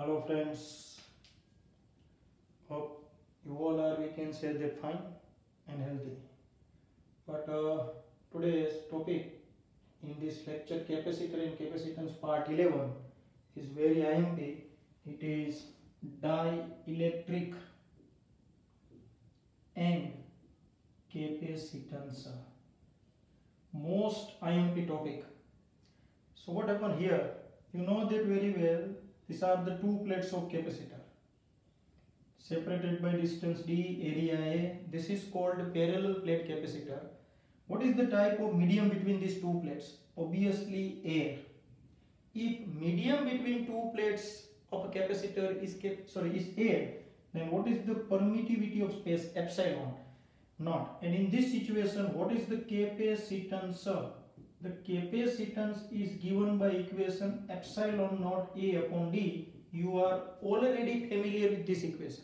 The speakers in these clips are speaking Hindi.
Hello friends, hope you all are, we can say that fine and healthy. But today's topic in this lecture capacitor and capacitance part 11 is very IMP. It is dielectric and capacitance. Most IMP topic. So what happened here? You know that very well. These are the two plates of capacitor separated by distance d, area A. This is called parallel plate capacitor. What is the type of medium between these two plates? Obviously air. If medium between two plates of a capacitor is air, then what is the permittivity of space? Epsilon naught. And in this situation, what is the capacitance? The capacitance is given by equation epsilon naught A upon D. You are already familiar with this equation.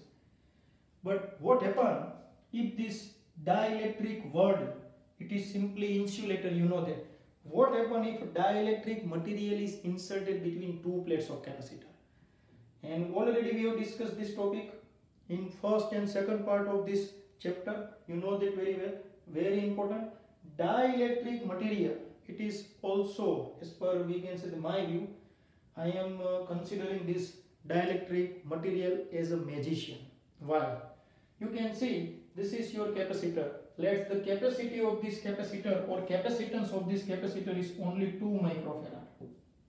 But what happens if this dielectric word, it is simply insulator, you know that. What happens if dielectric material is inserted between two plates of capacitor? And already we have discussed this topic in first and second part of this chapter. You know that very well. Very important. Dielectric material. It is also, as per we can say my view, I am considering this dielectric material as a magician. Why? You can see this is your capacitor. Let's the capacity of this capacitor or capacitance of this capacitor is only 2 microfarad.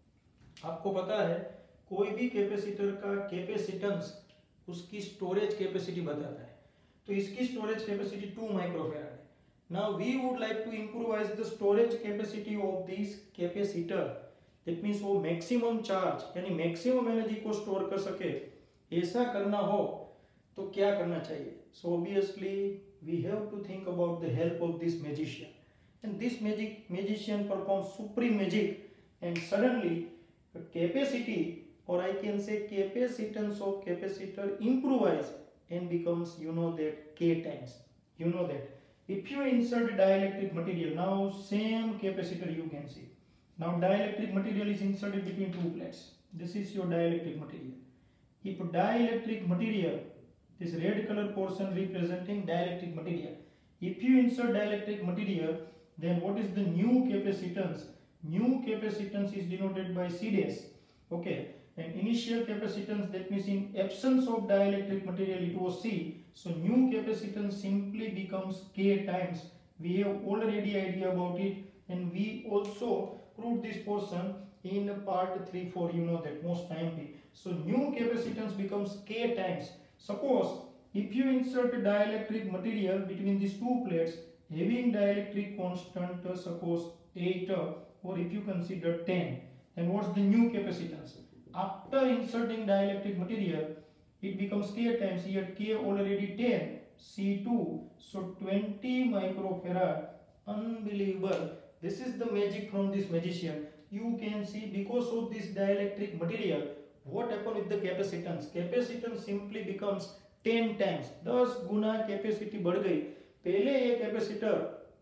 आपको पता है कोई भी कैपेसिटर का कैपेसिटेंस उसकी स्टोरेज कैपेसिटी बताता है. तो इसकी स्टोरेज कैपेसिटी 2 माइक्रोफैराड है. Now we would like to improvise the storage capacity of this capacitor. That means वो maximum charge यानी maximum energy को store कर सके. ऐसा करना हो तो क्या करना चाहिए? So obviously we have to think about the help of this magician. And this magician performs supreme magic, and suddenly the capacity, or I can say capacitance of capacitor improvise and becomes, you know that, K times. You know that. If you insert dielectric material, now same capacitor you can see. Now dielectric material is inserted between two plates. This is your dielectric material. If dielectric material, this red color portion representing dielectric material. If you insert dielectric material, then what is the new capacitance? New capacitance is denoted by C dash. Okay. And initial capacitance, that means in absence of dielectric material it was C. So new capacitance simply becomes K times. We have already idea about it, and we also proved this portion in part 3-4, you know that, most IMP. So new capacitance becomes K times. Suppose if you insert dielectric material between these two plates having dielectric constant suppose 8, or if you consider 10, then what's the new capacitance? After inserting dielectric material, it becomes K times. Here K already 10, C2, so 20 microfarad. Unbelievable. This is the magic from this magician. You can see because of this dielectric material, what happened with the capacitance? Capacitance simply becomes 10 times. 10 गुना कैपेसिटी बढ़ गई. पहले ये कैपेसिटर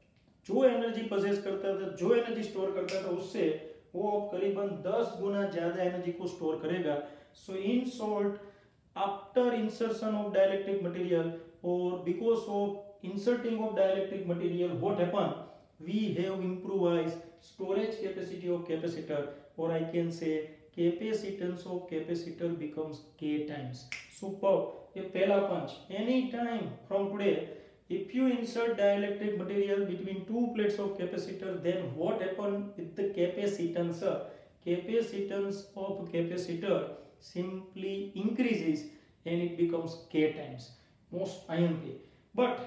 जो एनर्जी पोजेस करता था, जो एनर्जी स्टोर करता था, उससे वो करीबन 10 गुना ज्यादा एनर्जी को स्टोर करेगा. So in short, after insertion of dielectric material और because of inserting of dielectric material, what happen? We have improvise storage capacity of capacitor, और I can say capacitance of capacitor becomes K times. Superb. ये पहला punch. Any time from today, if you insert dielectric material between two plates of capacitor, then what happens with the capacitance? Capacitance of capacitor simply increases and it becomes K times. Most IMP. But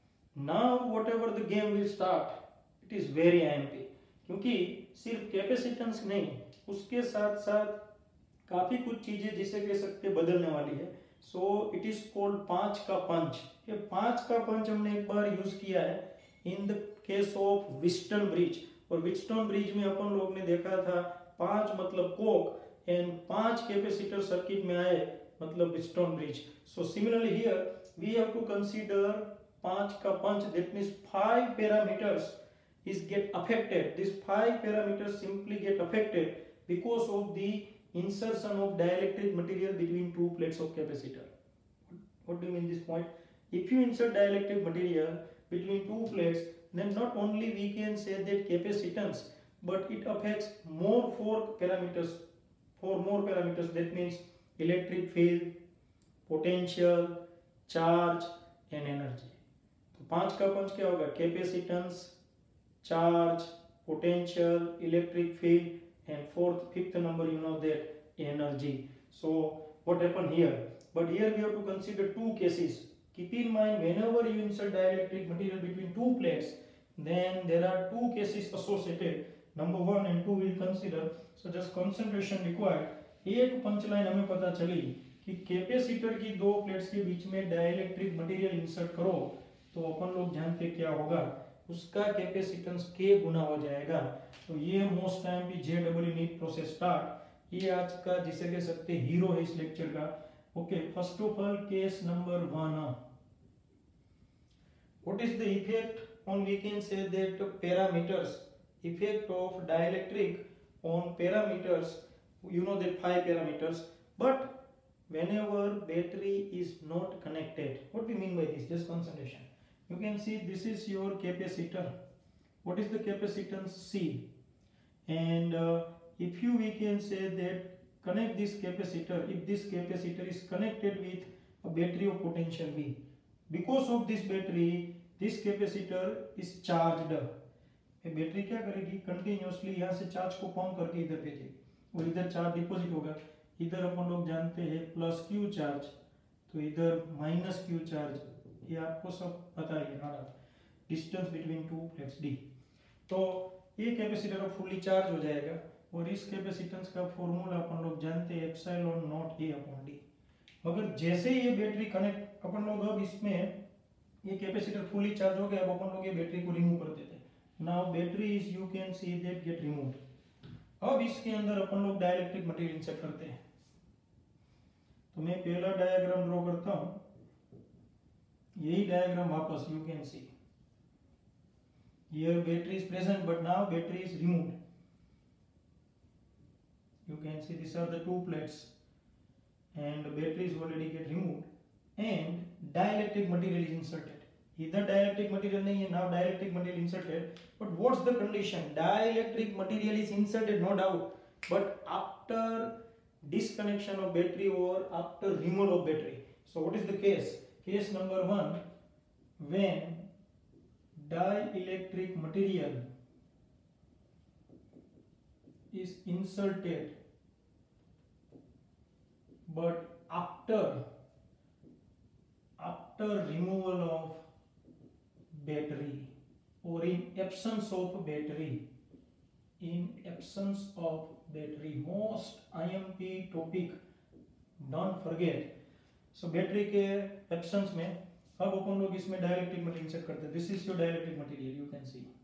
now whatever the game will start, it is very IMP. क्योंकि सिर्फ कैपेसिटेंस नहीं, उसके साथ साथ काफी कुछ चीजें जिसे कह सकते बदलने वाली है. सो इट इज कॉल्ड 5 का पंच. ये 5 का पंच हमने एक बार यूज किया है in the case of Wheatstone bridge. और विस्टन ब्रिज में अपन लोग ने देखा था 5 मतलब कोक एंड 5 कैपेसिटर सर्किट में आए मतलब Wheatstone bridge. So similarly here we have to consider 5 का punch. That means 5 parameters is get affected. These 5 parameters simply get affected because of the insertion of dielectric material between two plates of capacitor. What do you mean this point? If you insert dielectric material between two plates, then not only we can say that capacitance, but it affects four more parameters. That means electric field, potential, charge and energy. तो 5 का 5 क्या होगा? Capacitance, charge, potential, electric field, and fifth number you know that energy. So what happened here? But here we have to consider two cases. Keep in mind, whenever you insert dielectric material between two plates, then there are two cases associated. Number 1 and 2 we'll consider. So just concentration required. एक पंचलाइन हमें पता चली कि कैपेसिटर की दो प्लेट्स के बीच में डाइलेक्ट्रिक मटेरियल इंसर्ट करो तो अपन लोग जानते क्या होगा, उसका कैपेसिटेंस के गुना हो जाएगा. तो ये मोस्ट टाइम भी JEE नीट प्रोसेस स्टार्ट, ये आज का जिसे कह सकते हीरो है इस लेक्चर का. Okay, first of all case number 1. What is the effect on, we can say that parameters, effect of dielectric on parameters. You know that 5 parameters, but whenever battery is not connected, what we mean by this? Just concentration. You can see this is your capacitor. What is the capacitance? C. And if you, we can say that connect this capacitor, if this capacitor is connected with a battery of potential V, because of this battery, this capacitor is charged. Battery क्या करेगी, कंटिन्यूअसली यहाँ से चार्ज को पंप करके इधर भेजेगी और इधर चार्ज डिपॉजिट होगा. इधर अपन लोग जानते हैं प्लस क्यू चार्ज, तो इधर माइनस क्यू चार्ज, ये आपको सब पता ही है ना. Distance between two plates D. तो ये कैपेसिटर फुल्ली चार्ज हो जाएगा और इस कैपेसिटेंस का फॉर्मूला अपन लोग जानते हैं एप्सिलॉन नॉट ए अपॉन डी. मगर जैसे ही ये बैटरी कनेक्ट, अपन लोग अब इसमें ये कैपेसिटर फुल्ली चार्ज हो गया, अब अपन लोग ये बैटरी को रिमूव कर देते हैं. Now battery is, you can see that get removed. अब इसके अंदर अपन लोग डाइलेक्ट्रिक मटेरियल इंसर्ट करते हैं. तो मैं पहला डायग्राम ड्रॉ करता हूं, यही डायग्राम वापस you can see. Here battery is present but now battery is removed. You can see these are the two plates and the battery is already get removed and dielectric material is inserted. Either dielectric material nahi hai, now dielectric material inserted, but what's the condition? Dielectric material is inserted, no doubt, but after disconnection of battery or after removal of battery. So what is the case? Case number 1, when dielectric material is inserted but after removal of battery or in absence of battery, most IMP topic, don't forget. So battery के absence में अब अपन लोग इसमें dielectric material insert करते हैं. This is your dielectric material, you can see.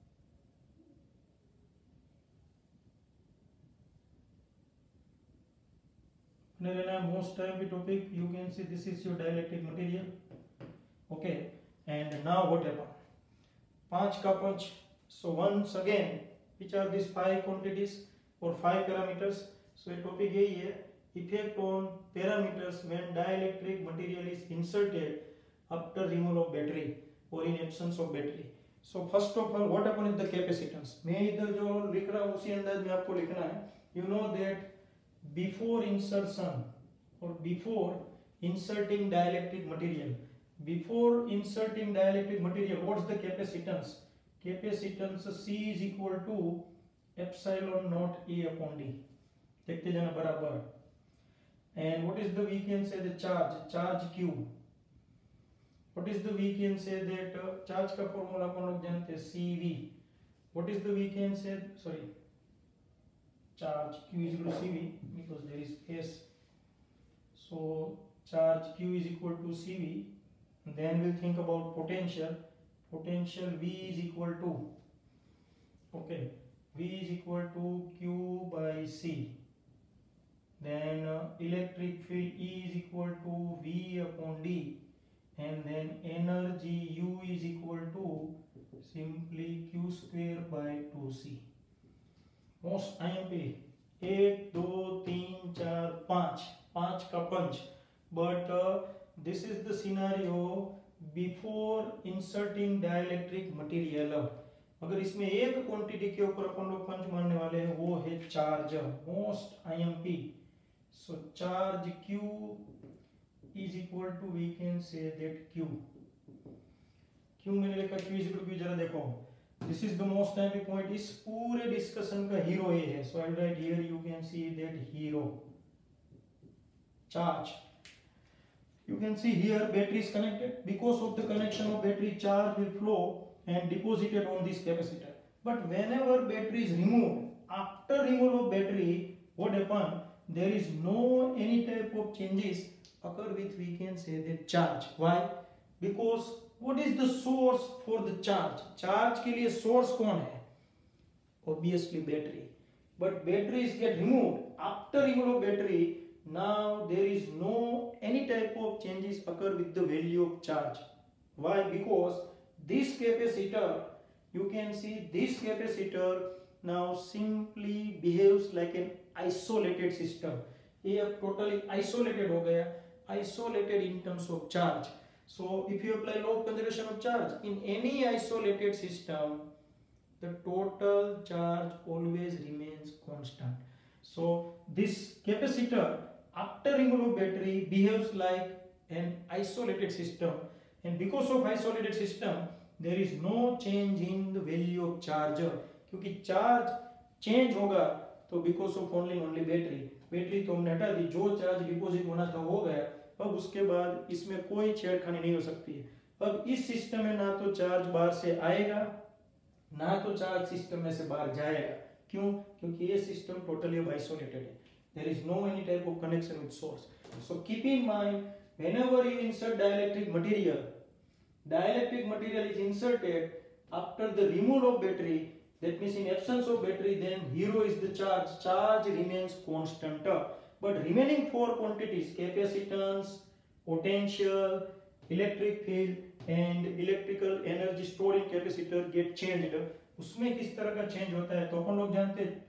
Most IMP topic, you can see this is your dielectric material. Okay. And now what happened? 5 का 5. So once again, which are these 5 quantities or 5 parameters? So ये topic यही है, effect on parameters when dielectric material is inserted after removal of battery or in absence of battery. So first of all, what happened with the capacitance? मैं इधर जो लिख रहा हूँ उसी अंदाज में आपको लिखना है. You know that before insertion or before inserting dielectric material, what's the capacitance? Capacitance C is equal to epsilon naught A upon D. देखते जाना बराबर. And what is the, we can say the charge Q. What is the, we can say that charge का फॉर्मूला अपन लोग जानते हैं CV. What is the, we can say, sorry, charge Q is equal to CV because there is S. So charge Q is equal to CV. Then we'll think about potential. Potential V is equal to, okay, V is equal to Q by C. Then electric field E is equal to V upon D. And then energy U is equal to simply Q square by 2C. Most IMP, एक दो तीन चार पांच, पांच का punch. But this is the scenario before inserting dielectric material. अगर इसमें एक क्वांटिटी के ऊपर अपन लोग पंच मारने वाले हैं वो है charge, most IMP. So charge Q is equal to, we can say that Q। क्यों मैंने लिखा Q इज इक्वल टू, जरा देखो, this is the most IMP point. इस पूरे डिस्कशन का हीरो ये है। So I write here, you can see that hero charge. You can see here battery is connected. Because of the connection of battery, charge will flow and deposited on this capacitor. But whenever battery is removed, after removal of battery, what happen? There is no any type of changes occur with, we can say, the charge. Why? Because what is the source for the charge? Charge के लिए source कौन है? Obviously battery. But batteries get removed. After removal of battery, now there is no any type of changes occur with the value of charge. Why? Because this capacitor, you can see this capacitor now simply behaves like an isolated system. ये अब totally isolated हो गया, isolated in terms of charge. So if you apply law of conservation of charge in any isolated system, the total charge always remains constant. So this capacitor after removal of battery behaves like an isolated system, and because of isolated system there is no change in the value of charge. क्योंकि चार्ज चेंज होगा तो बिकॉज ऑफ ओनली बैटरी तो हमने हटा दी, जो चार्ज डिपॉजिट होना था हो गया। अब उसके बाद इसमें कोई छेड़खानी नहीं हो सकती है। अब इस सिस्टम में ना तो चार्ज बाहर से आएगा ना तो चार्ज सिस्टम में से बाहर जाएगा। क्यों? क्योंकि ये सिस्टम टोटली अब आइसोलेटेड है। There is no any type of connection with source. So keep in mind, whenever you insert dielectric material is inserted after the removal of battery. That means in absence of battery, then hero is the charge. Charge remains constant. But remaining four quantities, capacitance, potential, electric field, and electrical energy stored in capacitor get changed. उसमें किस तरह का चेंज होता है तो अपन लोग जानते हैं।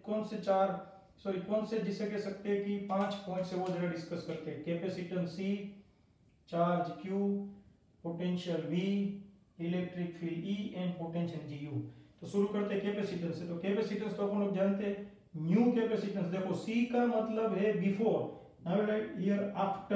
कौन से जिसे कह सकते हैं कि 5 पॉइंट से वो जरा डिस्कस करते हैं। Capacitance C, charge Q, potential V, electric field E and potential GU। तो शुरू करते हैं कैपेसिटेंस से। तो कैपेसिटेंस तो अपन लोग जानते हैं, न्यू कैपेसिटेंस। देखो C का मतलब है before, now right here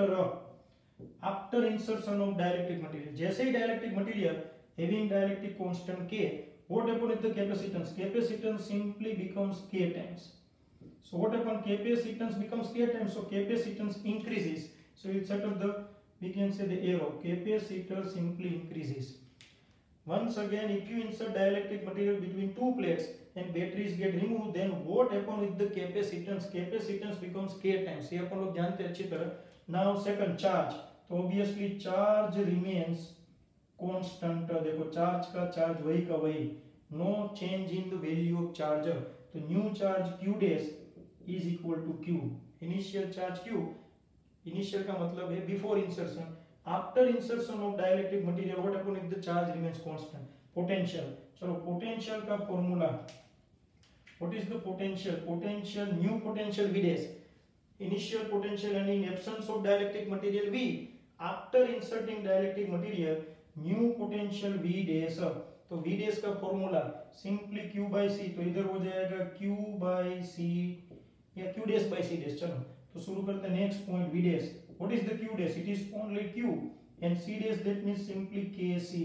after insertion of dielectric material. जैसे ही dielectric material having dielectric constant K, what happened with the capacitance? Capacitance simply becomes K times. So what happened? Capacitance becomes K times, so capacitance increases. So you set up the, we can say, the arrow. Capacitor simply increases. Once again, if you insert dielectric material between two plates and batteries get removed, then what happened with the capacitance? Capacitance becomes K times. ये अपन लोग जानते हैं अच्छी तरह। Now second, charge. तो obviously charge remains constant। देखो चार्ज का चार्ज वही का वही, no change in the value of charge. तो new charge Q dash is equal to Q, initial charge Q। Initial का मतलब है before insertion. After insertion of dielectric material what happens if the charge remains constant? Potential. चलो पोटेंशियल का formula, what is the potential? Potential, new potential V dash, initial potential and in absence of dielectric material V, after inserting dielectric material new potential V dash. तो V डैश का formula simply Q by C, तो इधर हो जाएगा Q बाई C या Q dash by C dash. चलो तो शुरू करते हैं next point V dash. What is the Q dash? It is only Q and C dash that means simply KC।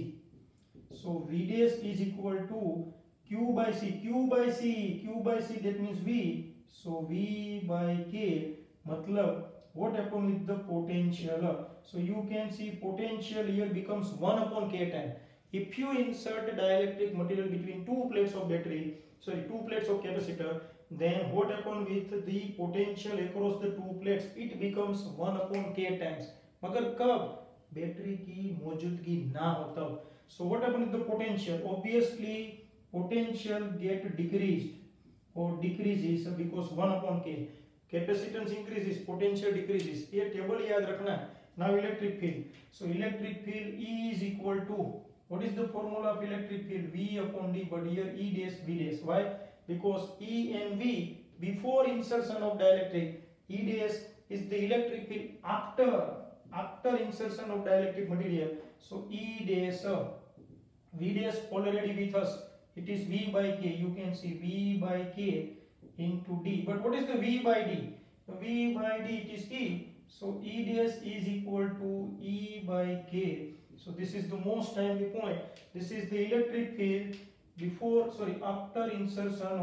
So V dash is equal to Q by C, Q by C that means V, so V by K मतलब what happened with the potential? So you can see potential here becomes 1 upon K time. If you insert dielectric material between two plates of two plates of capacitor, then what happened with the potential across the two plates? It becomes 1 upon K times. मगर कब? बैटरी की मौजूदगी ना हो तब। So what happened with the potential? Obviously potential get decreased or decreases because 1 upon K. Capacitance increases, potential decreases. ये टेबल याद रखना है। Now electric field. So electric field E is equal to, what is the formula of electric field? V upon D, but here E dash V dash. Why? Because E and V before insertion of dielectric. E dash is the electric field after insertion of dielectric material. So E dash V dash already with us. It is V by K. You can see V by K into D. But what is the V by D? V by D it is E. So E dash is equal to E by K. So this is the most timely point. This is the electric field after insertion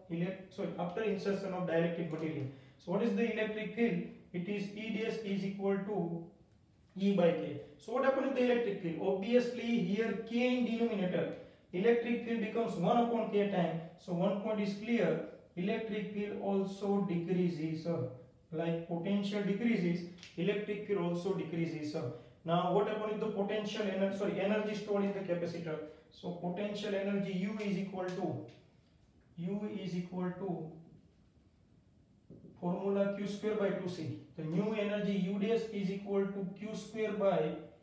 of dielectric material. So what is the electric field? It is E dash is equal to E by K. So what happens with the electric field? Obviously here K in denominator, electric field becomes 1 upon K time. So one point is clear, electric field also decreases. Like potential decreases, electric field also decreases. Now what happens with the potential energy stored in the capacitor? So potential energy U is equal to formula Q square by 2C. The new energy U dash is equal to Q square by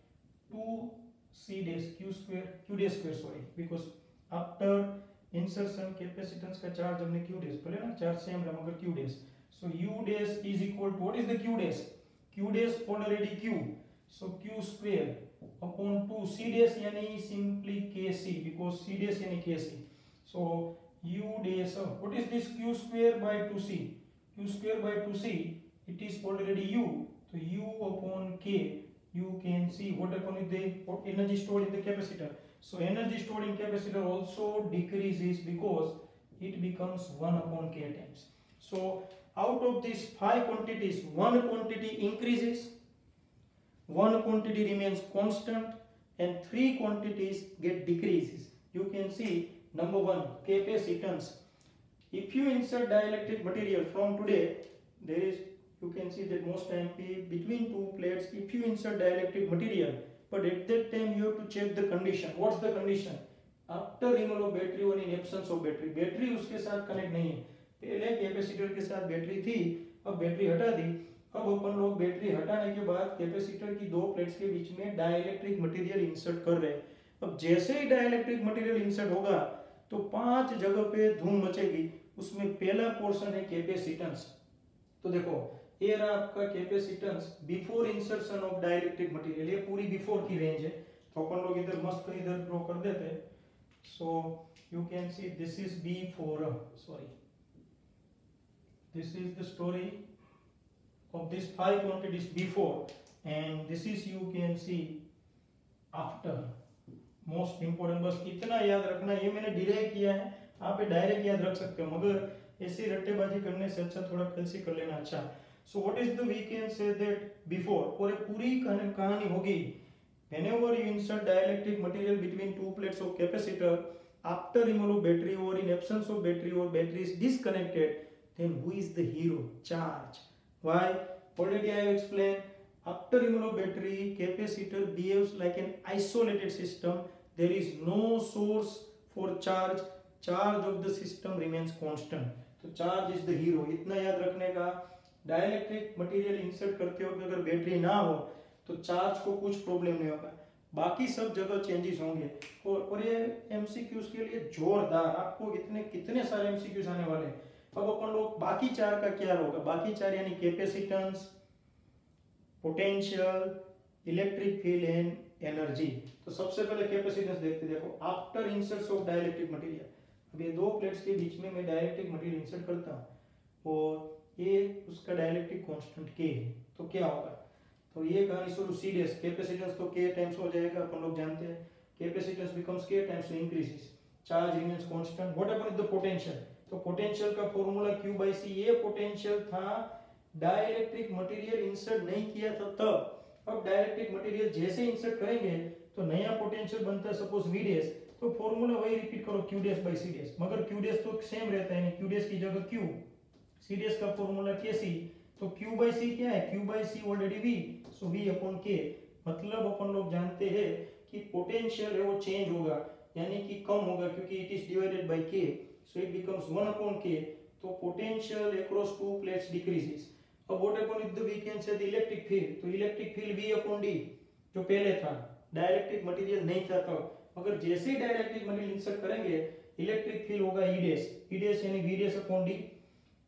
2C dash Q dash square because after insertion capacitance का charge हमने Q dash बोले ना, charge same रहा मगर Q dash. So U dash is equal to what is the Q dash? Q dash already Q. So Q square upon 2 C dash यानी simply KC because C dash यानी KC. So U dash what is this Q square by 2C? Q square by 2C, it is already U. So U upon K, you can see what happens with the energy stored in the capacitor. So energy stored in capacitor also decreases because it becomes 1 upon K times. So out of these 5 quantities, one quantity increases, one quantity remains constant, and 3 quantities get decreases. You can see number 1, capacitance. If you insert dielectric material from today, there is, you can see that most time between two plates, if you insert dielectric material, but at that time you have to check the condition. What's the condition? After removal of battery or in absence of battery. Battery उसके साथ कनेक्ट नहीं है. पहले कैपेसिटर के साथ बैटरी थी, अब बैटरी हटा दी. अब अपन लोग बैटरी हटाने के बाद कैपेसिटर की 2 प्लेट्स के बीच में डाइलेक्ट्रिक मटेरियल इंसर्ट कर रहे हैं. अब जैसे ही डाइलेक्ट्रिक मटेरियल इंसर्ट होगा तो 5 जगह पे धूम मचेगी. उसमें पहला पोर्शन है कैपेसिटेंस. तो देखो ये रहा आपका capacitance before insertion of dielectric material. ये पूरी बिफोर की रेंज है, तो अपन लोग इधर मस्त इधर ड्रॉ कर देते हैं. So you can see this is before, this is the story of this 5 quantities before, and this is you can see after. Most important बस इतना याद रखना. ये मैंने डिले किया है, आप डायरेक्ट याद रख सकते हो, मगर ऐसी रट्टेबाजी करने से अच्छा थोड़ा कल से कर लेना अच्छा. So what is the we can say that before, और ये पूरी कहानी होगी whenever you insert dielectric material between 2 plates of capacitor after removal of battery or in absence of battery or battery is disconnected, then who is the hero? Charge. Why? Already I have explained. After removal of battery, capacitor behaves like an isolated system. There is no source for charge. Charge of the system remains constant. तो charge is the hero. इतना याद रखने का. डाइलेक्ट्रिक मटेरियल इंसर्ट करते वक्त अगर बैटरी ना हो तो चार्ज को कुछ प्रॉब्लम नहीं होगा, बाकी सब जगह चेंजेस होंगे. और ये एमसीक्यूज के लिए जोरदार, आपको कितने सारे एमसीक्यूज आने वाले हैं. अब अपन लोग बाकी 4 का क्या होगा. बाकी 4 यानी capacitance, potential, electric field and energy. तो सबसे पहले कैपेसिटेंस देखते. देखो after insert of dielectric material, अब ये 2 प्लेट्स के बीच में मैं डाइलेक्ट्रिक मटेरियल इंसर्ट करता हूँ और ये उसका डाइलेक्ट्रिक कांस्टेंट K है, तो क्या होगा. तो ये कहानी शुरू. सी डैश कैपेसिटेंस तो K टाइम्स हो जाएगा, अपन लोग जानते हैं. Capacitance becomes K times increases, charge remains constant. What happens with the potential. तो पोटेंशियल का फॉर्मूला Q by C. ये पोटेंशियल था डाइलेक्ट्रिक मटेरियल इंसर्ट नहीं किया था तब. अब डाइलेक्ट्रिक मटेरियल जैसे इंसर्ट करेंगे तो नया पोटेंशियल बनता है सपोज V डैश, तो फॉर्मूला वही रिपीट करो Q dash by C dash, मगर Q डैश तो सेम रहता है, Q डैश की जगह Q, C डैश का फॉर्मूला KC. तो Q by C क्या है. Q by C already V, so V upon K. मतलब अपन लोग जानते हैं कि पोटेंशियल है वो चेंज होगा, यानी कि कम होगा, क्योंकि it is divided by K, so it becomes 1 upon K. तो पोटेंशियल अक्रॉस 2 प्लेट्स डिक्रीजेस. अब what happens with the we can say the electric field. तो electric field V upon D जो पहले था, डाइलेक्ट्रिक मटेरियल नहीं था तब, मगर जैसे ही डाइलेक्ट्रिक मटेरियल इंसर्ट करेंगे इलेक्ट्रिक फील्ड होगा E डैश. E डैश यानी V डैश अपॉन D.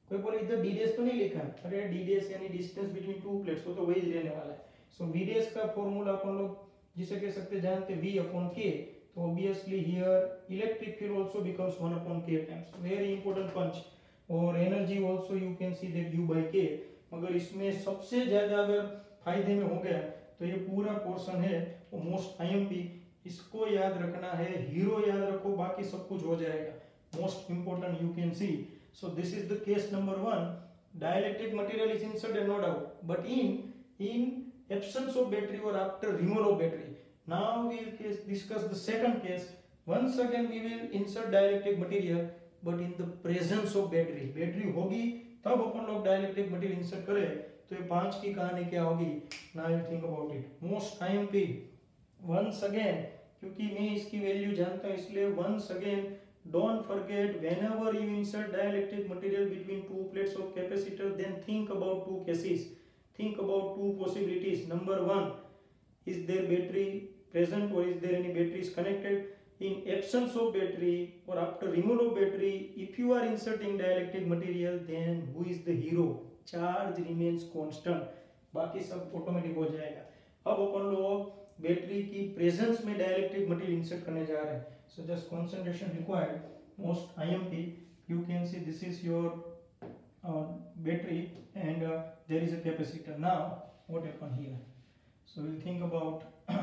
कोई बोले इधर डी डैश तो नहीं लिखा है, अरे डी डैश यानी डिस्टेंस बिटवीन टू प्लेट्स, वो तो वही रहने वाला है। सो वी डैश का फॉर्मूला अपन लोग जिसे कह सकते जानते V अपॉन K, तो obviously here electric field also becomes 1 upon K times, very important punch. और energy also you can see that U by K। मगर इसमें सबसे ज्यादा अगर फायदे में हो गया तो ये पूरा पोर्शन है वो मोस्ट आईएमपी, इसको याद रखना है, हीरो याद रखो, बाकी सब कुछ हो जाएगा। Most important you can see. So this is the case number 1, dielectric material is inserted, no doubt, but in absence of battery or after removal of battery. Now we will discuss the second case. Once again we will insert dielectric material, but in the presence of battery. Battery होगी तब अपन लोग dielectric material insert करें, तो ये 5 की कहानी क्या होगी? Now you think about it. Most IMP. Once again, क्योंकि मैं इसकी वैल्यू जानता हूँ इसलिए once again don't forget, whenever you insert dielectric material between two plates of capacitor, then think about two cases, think about two possibilities. Number 1, is there battery present or is there any batteries connected? In absence of battery or after removal of battery, if you are inserting dielectric material, then who is the hero? Charge remains constant, बाकी सब ऑटोमेटिक हो जाएगा। अब अपन लोग बैटरी की प्रेजेंस में डाइलेक्ट्रिक मटेरियल इंसर्ट करने जा रहे हैं। So just concentration required, most IMP, you can see this is your battery and there is a capacitor. Now what happen here? So we will think about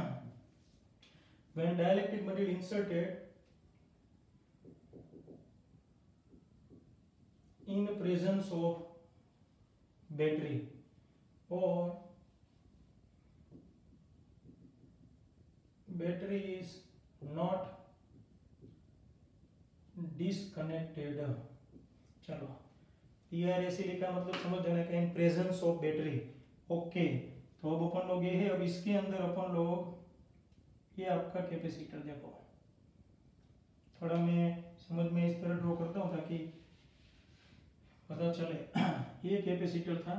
when dielectric material inserted in the presence of battery or battery is not disconnected। चलो PRAC लिखा मतलब समझ जाना कि in presence of battery. Okay, तो अब अपन लोग ये है, अब इसके अंदर अपन लोग ये आपका कैपेसिटर, देखो थोड़ा मैं समझ में इस तरह ड्रॉ करता हूँ ताकि पता चले। ये कैपेसिटर था,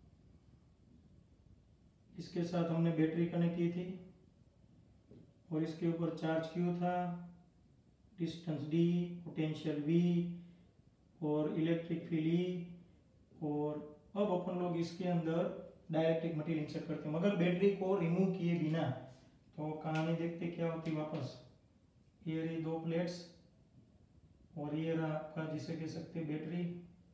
इसके साथ हमने बैटरी कनेक्ट की थी और इसके ऊपर चार्ज Q था, डिस्टेंस D, पोटेंशियल V और इलेक्ट्रिक फील्ड E। और अब अपन लोग इसके अंदर डाइलेक्ट्रिक मटेरियल इंसर्ट करते हैं, मगर बैटरी को रिमूव किए बिना। तो कहानी देखते क्या होती वापस। ये रही 2 प्लेट्स और ये रहा आपका जिसे कह सकते हैं बैटरी,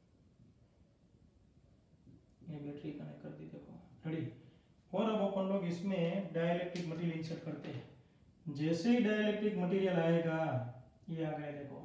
ये बैटरी कनेक्ट कर दी, देखो रेडी। और अब अपन लोग इसमें डाइलेक्ट्रिक मटेरियल इंसर्ट करते हैं। जैसे ही डाइलेक्ट्रिक मटेरियल आएगा, ये आ गया देखो,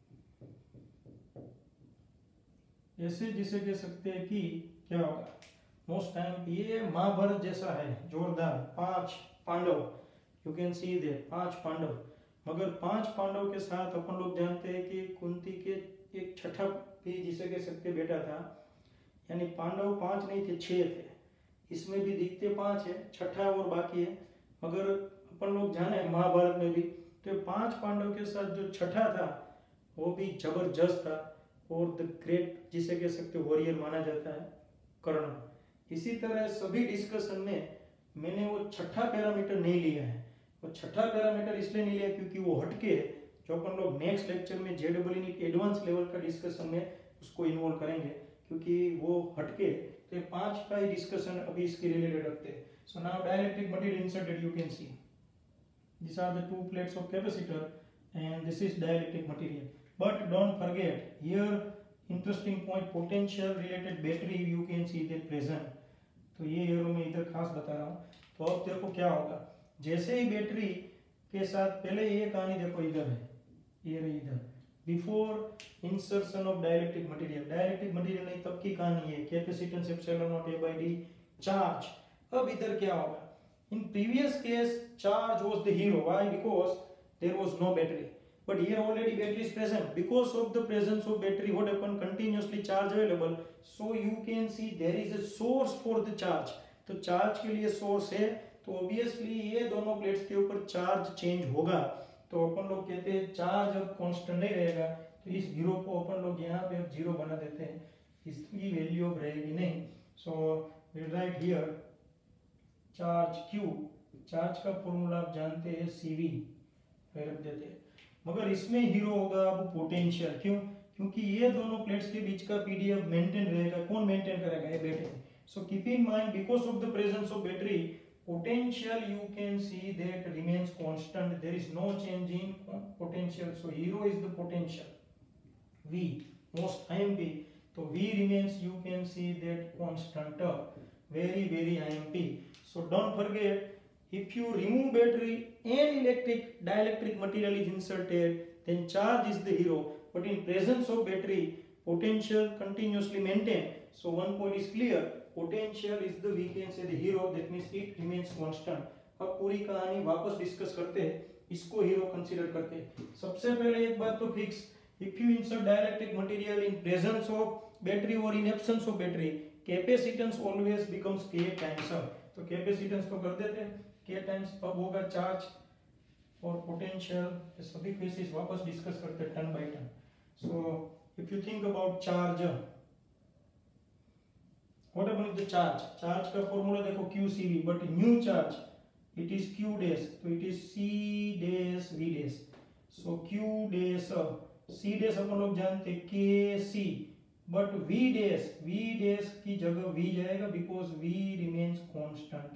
ऐसे जिसे कह सकते हैं कि क्या होगा, मोस्ट टाइम ये महाभारत जैसा है, जोरदार। 5 Pandav, you can see there 5 Pandav, मगर 5 पांडव के साथ अपन लोग जानते हैं कि कुंती के एक छठा भी जिसे कह सकते बेटा था, यानी पांडव 5 नहीं थे, 6 थे। इसमें भी दिखते 5 है, छठा और बाकी है, मगर अपन लोग जाने महाभारत में भी तो 5 पांडव के साथ जो छठा था वो भी जबरदस्त था और द ग्रेट जिसे कह सकते वॉरियर माना जाता है, कर्ण। इसी तरह सभी डिस्कशन में मैंने वो छठा पैरामीटर नहीं लिया है। वो छठा पैरामीटर इसलिए नहीं लिया क्योंकि वो हटके जो अपन लोग नेक्स्ट लेक्चर में JEE एडवांस लेवल का डिस्कशन में उसको इन्वॉल्व करेंगे, क्योंकि वो हटके तो 5 का ही डिस्कशन अभी इसके रिलेटेड रखते हैं। So now dielectric material inserted, you can see these are the 2 plates of capacitor and this is dielectric material, but don't forget here interesting point, potential related battery you can see that present। तो ये एरो में इधर खास बता रहा हूँ। तो अब देखो क्या होगा, जैसे ही बैटरी के साथ, पहले ये कहानी देखो इधर है, ये रही इधर, before insertion of dielectric material. Dielectric material नहीं तब की कहानी है, capacitance epsilon not A by D, charge. अब इधर क्या होगा, in previous case charge was the hero, why? Because there was no battery, but here already battery is present. Because of the presence of battery, what happened, continuously charge available, so you can see there is a source for the charge। तो चार्ज के लिए सोर्स है, तो ऑब्वियसली ये दोनों प्लेट्स के ऊपर चार्ज चेंज होगा। तो अपन लोग कहते हैं चार्ज अब कांस्टेंट नहीं रहेगा, तो इस जीरो को अपन लोग यहाँ पे जीरो बना देते हैं, इसकी वैल्यू अब रहेगी नहीं। So we write here charge Q, charge का फॉर्मूला आप जानते हैं CV, फिर रख देते हैं, मगर इसमें हीरो होगा अब पोटेंशियल। क्यों? क्योंकि ये दोनों प्लेट्स के बीच का पीडीएफ मेंटेन रहेगा। कौन मेंटेन करेगा? ये battery. So keep in mind because of the presence of battery potential you can see that remains constant. There is no change in potential. So zero is the potential. V most IMP. So V remains, you can see that constant. Very IMP. So don't forget, if you remove battery and electric dielectric material is inserted, then charge is the hero. But in presence of battery, potential continuously maintained. So one point is clear. Potential is the, we can say, the hero. That means it remains constant. अब पूरी कहानी वापस डिस्कस करते हैं, इसको हीरो कंसीडर करते हैं। सबसे पहले एक बात तो fix, if you insert dielectric material in presence of battery और in absence of battery, capacitance always becomes K times. तो कैपेसिटेंस तो कर देते हैं के टाइम्स, अब होगा चार्ज और पोटेंशियल। सभी केसेस वापस डिस्कस करते हैं turn by turn. So if you think about charge, what happened with the charge? Charge का फॉर्मूला देखो QCV, but new charge it is Q dash, so it is C dash V dash. So Q dash, C dash अपन लोग जानते KC, but V dash की जगह V जाएगा because V remains constant.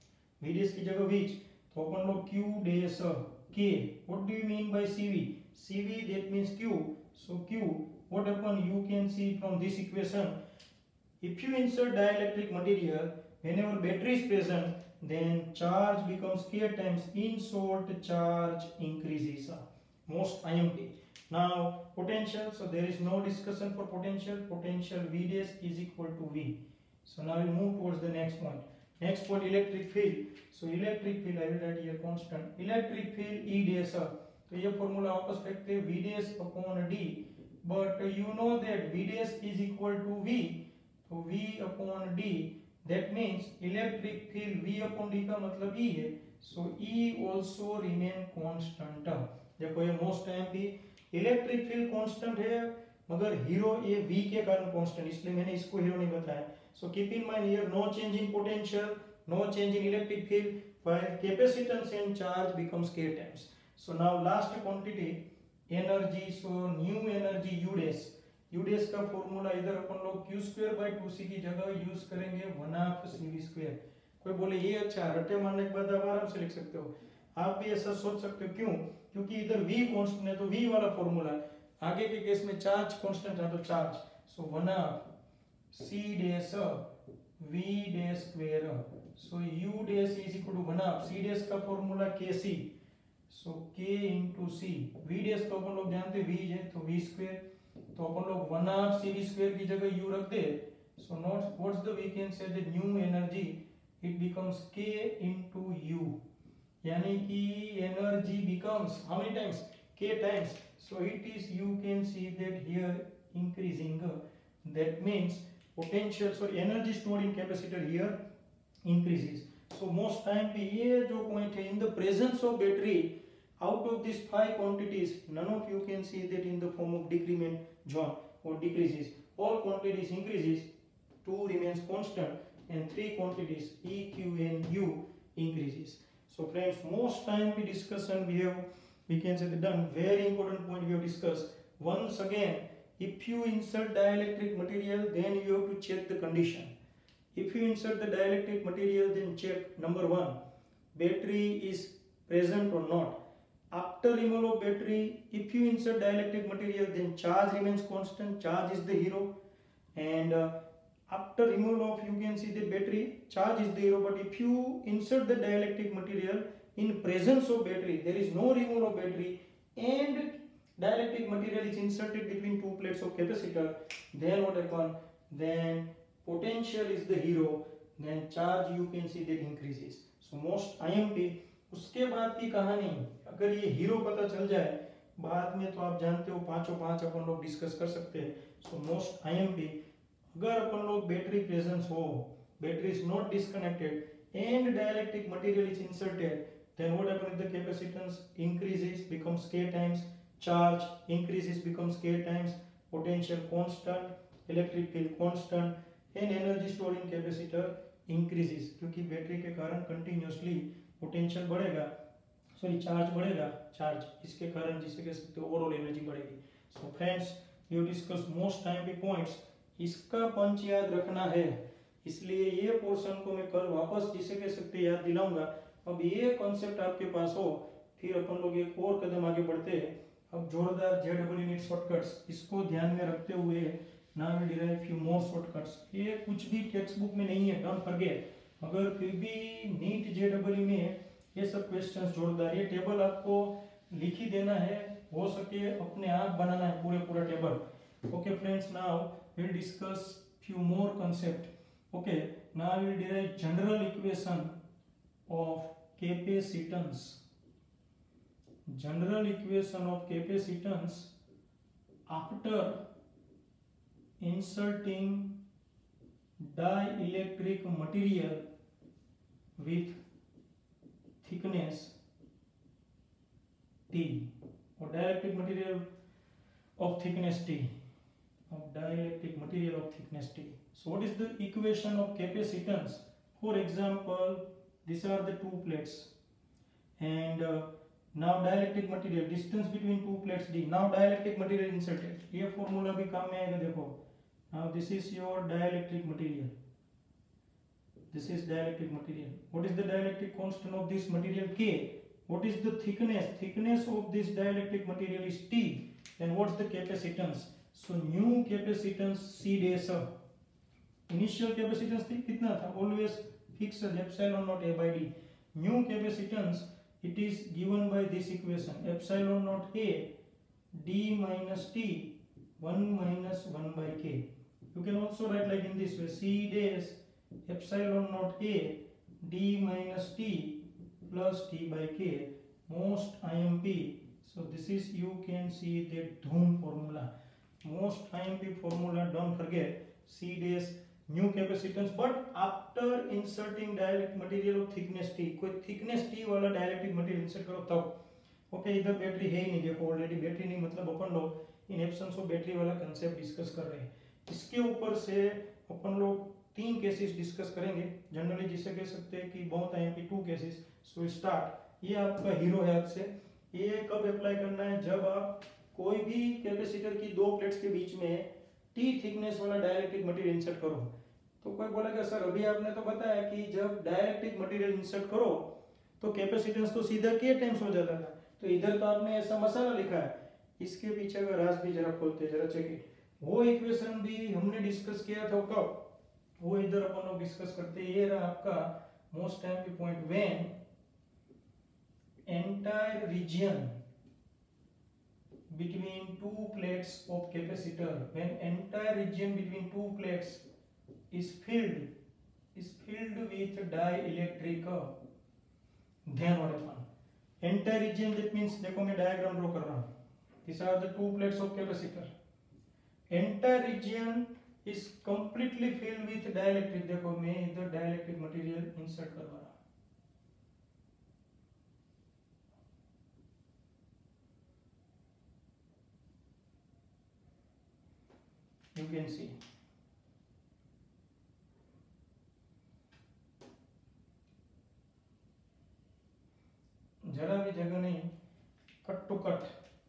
V dash की जगह V, तो अपन लोग Q dash K. What do you mean by CV? CV that means Q. So Q, what happened? You can see from this equation. If you insert dielectric material, whenever battery is present, then charge becomes K times insert charge increases. Most IMP. Now potential, so there is no discussion for potential. Potential V dash is equal to V. So now we move towards the next point. Next point, electric field. So electric field I will write here constant. Electric field E dash. तो ये फॉर्मूला वापस फेंकते हैं V dash upon D. But you know that V dash is equal to V. तो V upon D, that means electric field V upon D का मतलब E है, so E also remain constant. देखो ये most IMP, electric field constant है मगर हीरो ये V के कारण कांस्टेंट, इसलिए मैंने इसको हीरो नहीं बताया. So keep in mind here no change in potential, no change in electric field, while capacitance and charge becomes K times. So now last quantity energy, so new energy U dash. U dash का फॉर्मूला इधर अपन लोग q square by 2c की जगह यूज करेंगे 1/2 cv square. कोई बोले ये अच्छा, रट्टे मारने के बाद आप आराम से लिख सकते हो, आप भी ऐसा सोच सकते हो. क्यों? क्योंकि इधर v कांस्टेंट है तो v वाला फॉर्मूला, आगे के केस में चार्ज कांस्टेंट है तो charge, so 1/2 c dash v dash square. So u dash is equal to 1/2 c dash का formula kc, so k into c. v dash तो अपन लोग जानते हैं v है तो v square, तो अपन लोग 1/2 cv square की जगह u रख दे. So not what's the we can say the new energy, it becomes k into u, यानी कि energy becomes how many times, k times. So it is, you can see that here increasing, that means potential, so energy stored in capacitor here increases. So most time पे ये जो पॉइंट है, in the presence of battery, out of these 5 quantities, none of you can see that in the form of decrement zone or decreases. All quantities increases, 2 remains constant, and 3 quantities E, Q and U increases. So friends, most time we discussion we can say the done. Very important point we have discussed. Once again, if you insert dielectric material, then you have to check the condition. If you insert the dielectric material, then check number 1, battery is present or not. After removal of battery, if you insert dielectric material, then charge remains constant, charge is the hero. And after removal of, you can see the battery, charge is the hero. But if you insert the dielectric material in presence of battery, there is no removal of battery and dielectric material is inserted between 2 plates of capacitor, then what happens? Then potential is the hero, then charge you can see that increases. So most IMP. उसके बाद की कहानी, अगर ये हीरो पता चल जाए बाद में तो आप जानते हो 5 अपन लोग डिस्कस कर सकते हैं. सो मोस्ट IMP, अगर अपन लोग बैटरी प्रेजेंस हो, battery is not disconnected and dielectric material is inserted, then what happens with the capacitance increases becomes k times, charge increases becomes k times, potential constant, electric field constant and energy stored in capacitor increases, क्योंकि बैटरी के कारण कंटिन्यूअसली पोटेंशियल बढ़ेगा, सॉरी चार्ज बढ़ेगा, चार्ज इसके कारण जिसे कह सकते हो ओवरऑल एनर्जी बढ़ेगी. So friends, you discuss most IMP points, इसका पंच याद रखना है, इसलिए ये पोर्शन को मैं कल वापस जिसे कह सकते याद दिलाऊंगा। अब ये कॉन्सेप्ट आपके पास हो, फिर अपन लोग एक और कदम आगे बढ़ते हैं। अब जोरदार JEE शॉर्टकट्स, इसको ध्यान में रखते हुए now we derive few more shortcuts. ये कुछ भी टेक्स्ट बुक में नहीं है, डोंट फॉरगेट, मगर फिर भी नीट JEE में ये सब क्वेश्चंस जोरदार, ये टेबल आपको लिख ही देना है, हो सके अपने आप बनाना है पूरा table. Okay friends, now we'll discuss few more concept. Okay, now we'll derive general equation of capacitance. General equation of capacitance after inserting dielectric material with thickness T, or dielectric material of thickness T. Of dielectric material of thickness T. So what is the equation of capacitance? For example, these are the two plates, and now dielectric material, distance between two plates D. Now dielectric material inserted. ये formula भी काम में आएगा, देखो. Now this is your dielectric material. This is dielectric material. What is the dielectric constant of this material? K. What is the thickness? Thickness of this dielectric material is T. Then what's the capacitance? So new capacitance C dash. Initial capacitance कितना था? Always fixed epsilon naught A by D. New capacitance, it is given by this equation, epsilon naught A D minus T 1 minus 1 by K. You can also write like in this way, C dash epsilon naught A D minus T plus T by K, most IMP. So this is, you can see the Dhum formula. Most IMP formula, don't forget, C dash new capacitance, but after inserting dielectric material of thickness T, कोई thickness T वाला dielectric material insert करो तब। ओके, इधर बैटरी है ही नहीं, देखो ऑलरेडी बैटरी नहीं, मतलब अपन लोग इन एब्सेंस ऑफ बैटरी वाला कंसेप्ट डिस्कस कर रहे हैं। इसके ऊपर से अपन लोग 3 केसेस डिस्कस करेंगे जनरली, जिसे कह सकते हैं कि बहुत IMP 2 केसेस। सो स्टार्ट, ये आपका हीरो है आज से। ये कब अप्लाई करना है? जब आप कोई भी कैपेसिटर की 2 प्लेट्स के बीच में T थिकनेस वाला डाइलेक्ट्रिक मटेरियल इंसर्ट करो। तो कोई बोलेगा सर अभी आपने तो बताया कि जब डाइलेक्ट्रिक मटेरियल इंसर्ट करो तो कैपेसिटेंस तो सीधा K टाइम्स हो जाता था, तो इधर तो आपने ऐसा मसाला लिखा है, इसके पीछे का राज भी जरा खोलते, जरा चेक। वो इक्वेशन भी हमने डिस्कस किया था कब, वो इधर अपन लोग डिस्कस करते। ये रहा आपका मोस्ट टाइम की point, when entire region between two plates of capacitor, when entire region between two plates is filled with dielectric, then what happen? Entire region, that means देखो मैं डायग्राम ड्रॉ कर रहा हूँ, these are the two plates of capacitor, entire region is completely filled with dielectric। देखो मैं इधर dielectric material insert करवा रहा हूँ, you can see जरा भी जगह नहीं, कट टू कट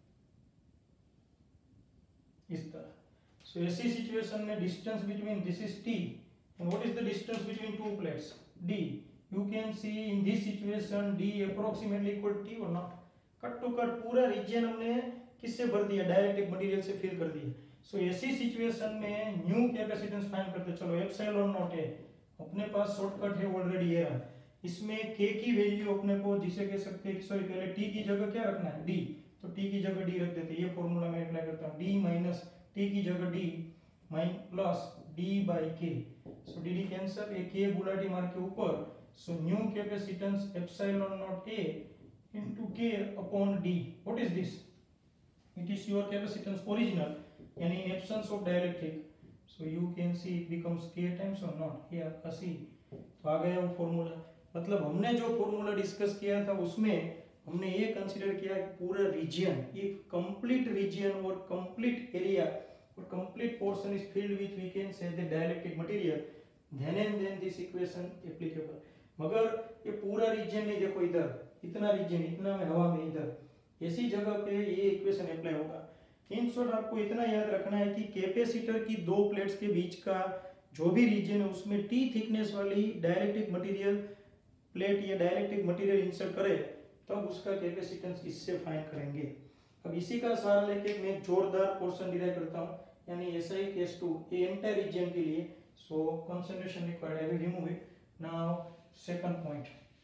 इस तरह। सो ऐसी सिचुएशन में distance between, this is T and what is the distance between two plates? D. You can see in this situation D approximately equal to T or not? Cut to cut पूरा रीजन हमने किससे भर दिया? डाइलेक्ट्रिक मटेरियल से फिल कर दिया। सो ऐसी सिचुएशन में न्यू कैपेसिटेंस फाइंड करते चलो, एप्सिलॉन नॉट है अपने पास, शॉर्टकट है ऑलरेडी ये रहा। इसमें K की वैल्यू अपने को जिसे कह सकते हैं, सॉरी पहले T की जगह क्या रखना है? D, तो T की जगह D रख देते, ये फॉर्मूला मैं अप्लाई करता हूँ, D माइनस T की जगह D plus D by K। So D cancel, एक K गुलाटी मार के ऊपर, so new capacitance epsilon not A into K upon D। What is this? It is your capacitance original, यानी in absence of dielectric, so you can see it becomes K times or not, ये आपका C। तो आ गया वो फॉर्मूला। मतलब हमने जो फॉर्मूला डिस्कस किया था उसमें हमने ये कंसीडर किया कि पूरा रीजन, ये कंप्लीट रीजन और कंप्लीट एरिया और complete portion is filled with, we can say the dielectric material, then and then this equation applicable. मगर ये पूरा रीजन नहीं, देखो इधर इतना रीजन, इतना में हवा में, इधर ऐसी जगह पे ये इक्वेशन अप्लाई होगा। इन शॉर्ट आपको इतना याद रखना है कि कैपेसिटर की दो प्लेट्स के बीच का जो भी रीजन है उसमें टी थिकनेस वाली डाइलेक्ट्रिक मटेरियल प्लेट या डाइलेक्ट्रिक मटेरियल इंसर्ट करे तब उसका कैपेसिटेंस इससे फाइंड करेंगे। अब इसी का सहारा लेके मैं जोरदार पोर्शन डिराइव करता हूँ, यानी SI case two a entire region के लिए। So concentration required, I will remove it now. Second point,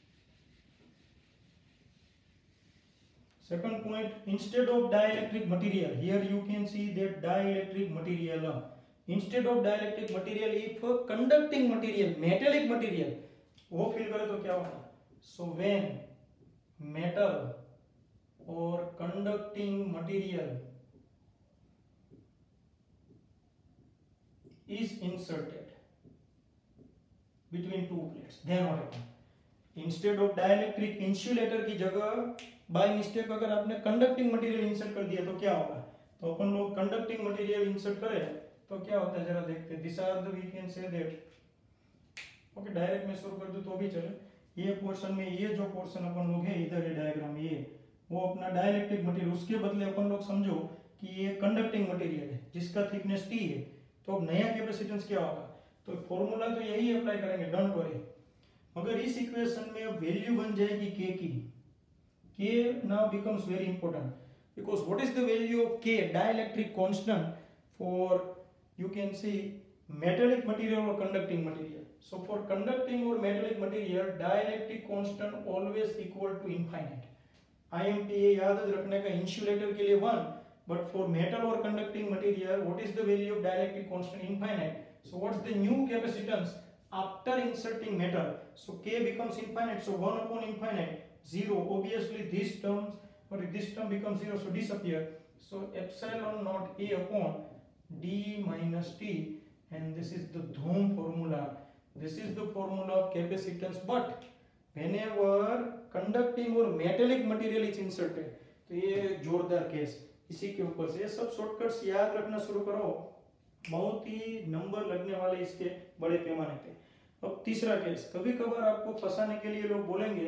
second point, instead of dielectric material, here you can see that dielectric material, instead of dielectric material, if conducting material, metallic material वो फिल करे तो क्या होगा? So when metal or conducting material is inserted between two plates, then what happens? Instead of dielectric insulator की जगह बाय मिस्टेक अगर आपने कंडक्टिंग मटेरियल इंसर्ट कर दिया तो क्या होगा? तो अपन लोग कंडक्टिंग मटेरियल इंसर्ट करें तो क्या होता है जरा देखते हैं। This are the, we can say that, okay direct मैं शुरू कर दूं तो भी चले। ये पोर्शन में ये जो पोर्शन अपन लोग है इधर ये डायग्राम, ये वो अपना डाइलेक्ट्रिक मटेरियल, उसके बदले अपन लोग समझो कि ये कंडक्टिंग मटेरियल है जिसका थिकनेस टी है। तो अब नया कैपेसिटेंस क्या होगा? तो फॉर्मूला तो यही अप्लाई करेंगे, डोंट वरी। मगर इस इक्वेशन में अब वैल्यू बन जाएगी के की। K now becomes very important because what is the value of K? Dielectric constant for you can see metallic material और conducting material. So for conducting और metallic material dielectric constant always equal to infinite. IMPA याद रखने का, इंसुलेटर के लिए 1, बट फॉर मेटल और conducting material what is the value of dielectric constant? Infinite. So what's the new capacitance after inserting metal? So K becomes infinite, so 1 upon infinite 0. Obviously this term becomes 0, so disappear. So epsilon naught A upon D minus T, and this is the Dhoom formula. This is the formula of capacitance. But whenever conducting or metallic material is inserted, तो ये जोरदार केस इसी के ऊपर से। ये सब शॉर्टकट्स याद रखना शुरू करो, बहुत ही नंबर लगने वाले इसके बड़े पैमाने पे। अब तीसरा केस, कभी कभार आपको फंसाने के लिए लोग बोलेंगे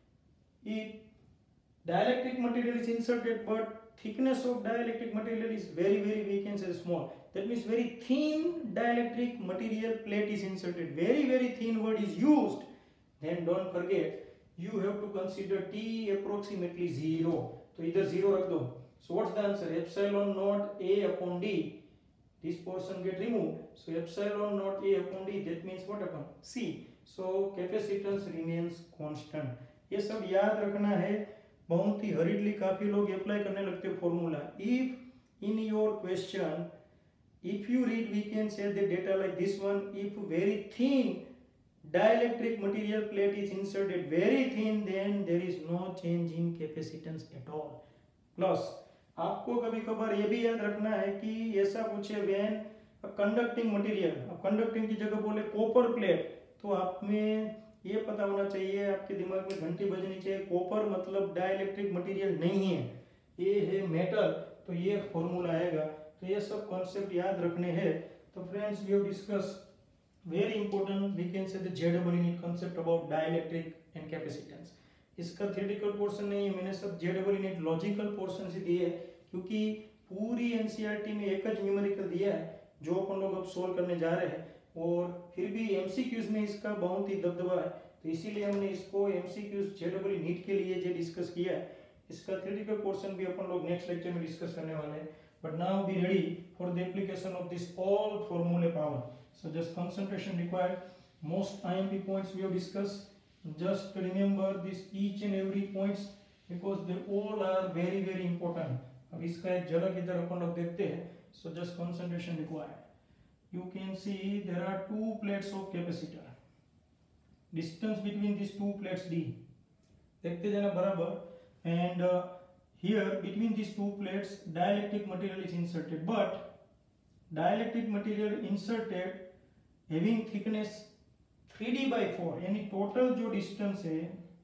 dielectric material is inserted but thickness of dielectric material is very very weak and small, that means very thin dielectric material plate is inserted, very very thin word is used, then don't forget you have to consider T approximately 0। तो इधर 0 रख दो। So what's the answer? Epsilon not A upon D, this portion get removed, so epsilon naught A upon D, that means what upon C, so capacitance remains constant। ये सब याद रखना है, बहुत ही हरीडली काफी लोग अप्लाई करने लगते हैं formula. If in your question if you read we can say the data like this one, if very thin dielectric material plate is inserted, very thin, then there is no change in capacitance at all। plus आपको कभी कभार ये भी याद रखना है कि ऐसा पूछे व्हेन कंडक्टिंग मटेरियल, अब कंडक्टिंग की जगह बोले कॉपर प्लेट, तो आप में ये पता होना चाहिए, आपके दिमाग में घंटी बजनी चाहिए, कॉपर मतलब डाइलेक्ट्रिक मटेरियल नहीं है, ये है मेटल, तो ये फॉर्मूला आएगा। तो ये सब कॉन्सेप्ट याद रखने हैं। तो friends we have discuss very important, we can say the Z unit concept about dielectric and capacitance. इसका थ्योरेटिकल पोर्शन नहीं है, मैंने सब Z यूनिट लॉजिकल पोर्शन से दिए, क्योंकि पूरी NCERT में एक ज न्यूमेरिकल दिया है जो अपन लोग अब सोल्व करने जा रहे हैं, और फिर भी MCQs में इसका बहुत ही दबदबा है, तो इसीलिए हमने इसको MCQs Z नीट के लिए जो डिस्कस किया है। इसका थ्योरेटिकल पोर्शन भी अपन लोग नेक्स्ट लेक्चर में डिस्कस करने वाले हैं। But now be ready for the application of this all फॉर्मूले power. So just concentration required, most IMP points we have discuss, just remember this each and every points because they all are very very important। अब इसका एक झलक इधर अपन लोग देखते हैं। So just concentration required. You can see there are two plates of capacitor, distance between this two plates D, देखते जाना बराबर, and here between this two plates dielectric material is inserted, but dielectric material inserted having thickness 3D/4, यानी टोटल जो डिस्टेंस है,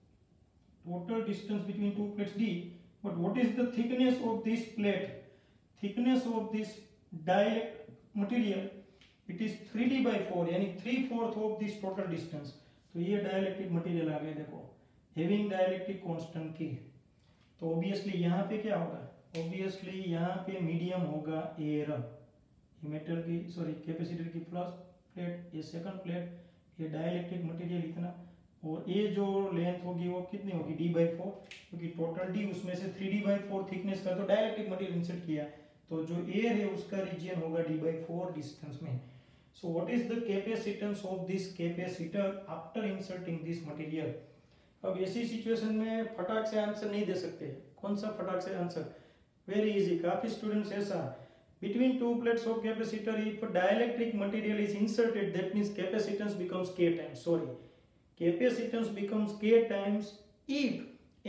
total distance between two plates D, but what is the thickness of this plate? Thickness of this dielectric material, it is 3D/4, यानी 3/4 of this total distance। तो ये डाइलेक्ट्रिक मटेरियल आ गया, देखो हैविंग डाइलेक्ट्रिक कांस्टेंट की। तो ऑब्वियसली यहाँ पे क्या होगा? ऑब्वियसली यहाँ पे मीडियम होगा एयर, मेटल की सॉरी कैपेसिटर की फर्स्ट प्लेट, ये सेकंड प्लेट, ये डाइलेक्ट्रिक मटेरियल इतना, और ये जो लेंथ होगी वो कितनी होगी d/4, क्योंकि टोटल d उसमें से 3d/4 थिकनेस का तो डाइलेक्ट्रिक मटेरियल इंसर्ट किया, तो जो एयर है उसका रीजन होगा d/4 डिस्टेंस में। So what is the capacitance of this capacitor after inserting this material. अब ऐसी सिचुएशन में फटाक से आंसर नहीं दे सकते। कौन सा फटाक से आंसर, वेरी इजी। काफी स्टूडेंट्स ऐसा, between two plates of capacitor if dielectric material is inserted, that means capacitance becomes k times, sorry, capacitance becomes k times if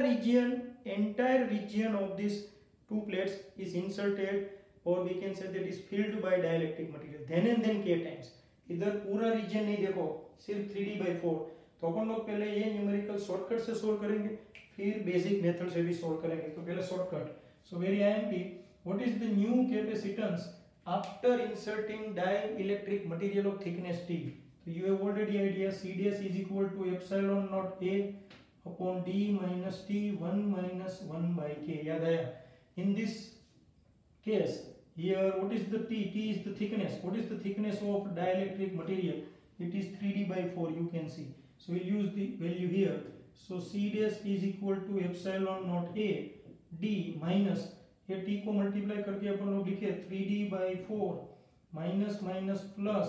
entire region of these two plates is inserted, or we can say that is filled by dielectric material, then and then k times। इधर पूरा रीजन नहीं देखो, सिर्फ 3d/4, तो अपन लोग पहले ये न्यूमेरिकल शॉर्टकट से सोल्व करेंगे, फिर बेसिक मेथड से भी सोल्व करेंगे। तो पहले shortcut, so very IMP, what is the new capacitance after inserting dielectric material of thickness t? So you have already idea, CDS is equal to epsilon naught A upon d minus t 1 minus 1 by k, याद आया। In this case here what is the t? T is the thickness. What is the thickness of dielectric material? It is 3d/4, you can see, so we'll use the value here। So CDS is equal to epsilon naught A d minus, ये t को मल्टीप्लाई करके अपन लोग लिखे 3d/4 minus minus plus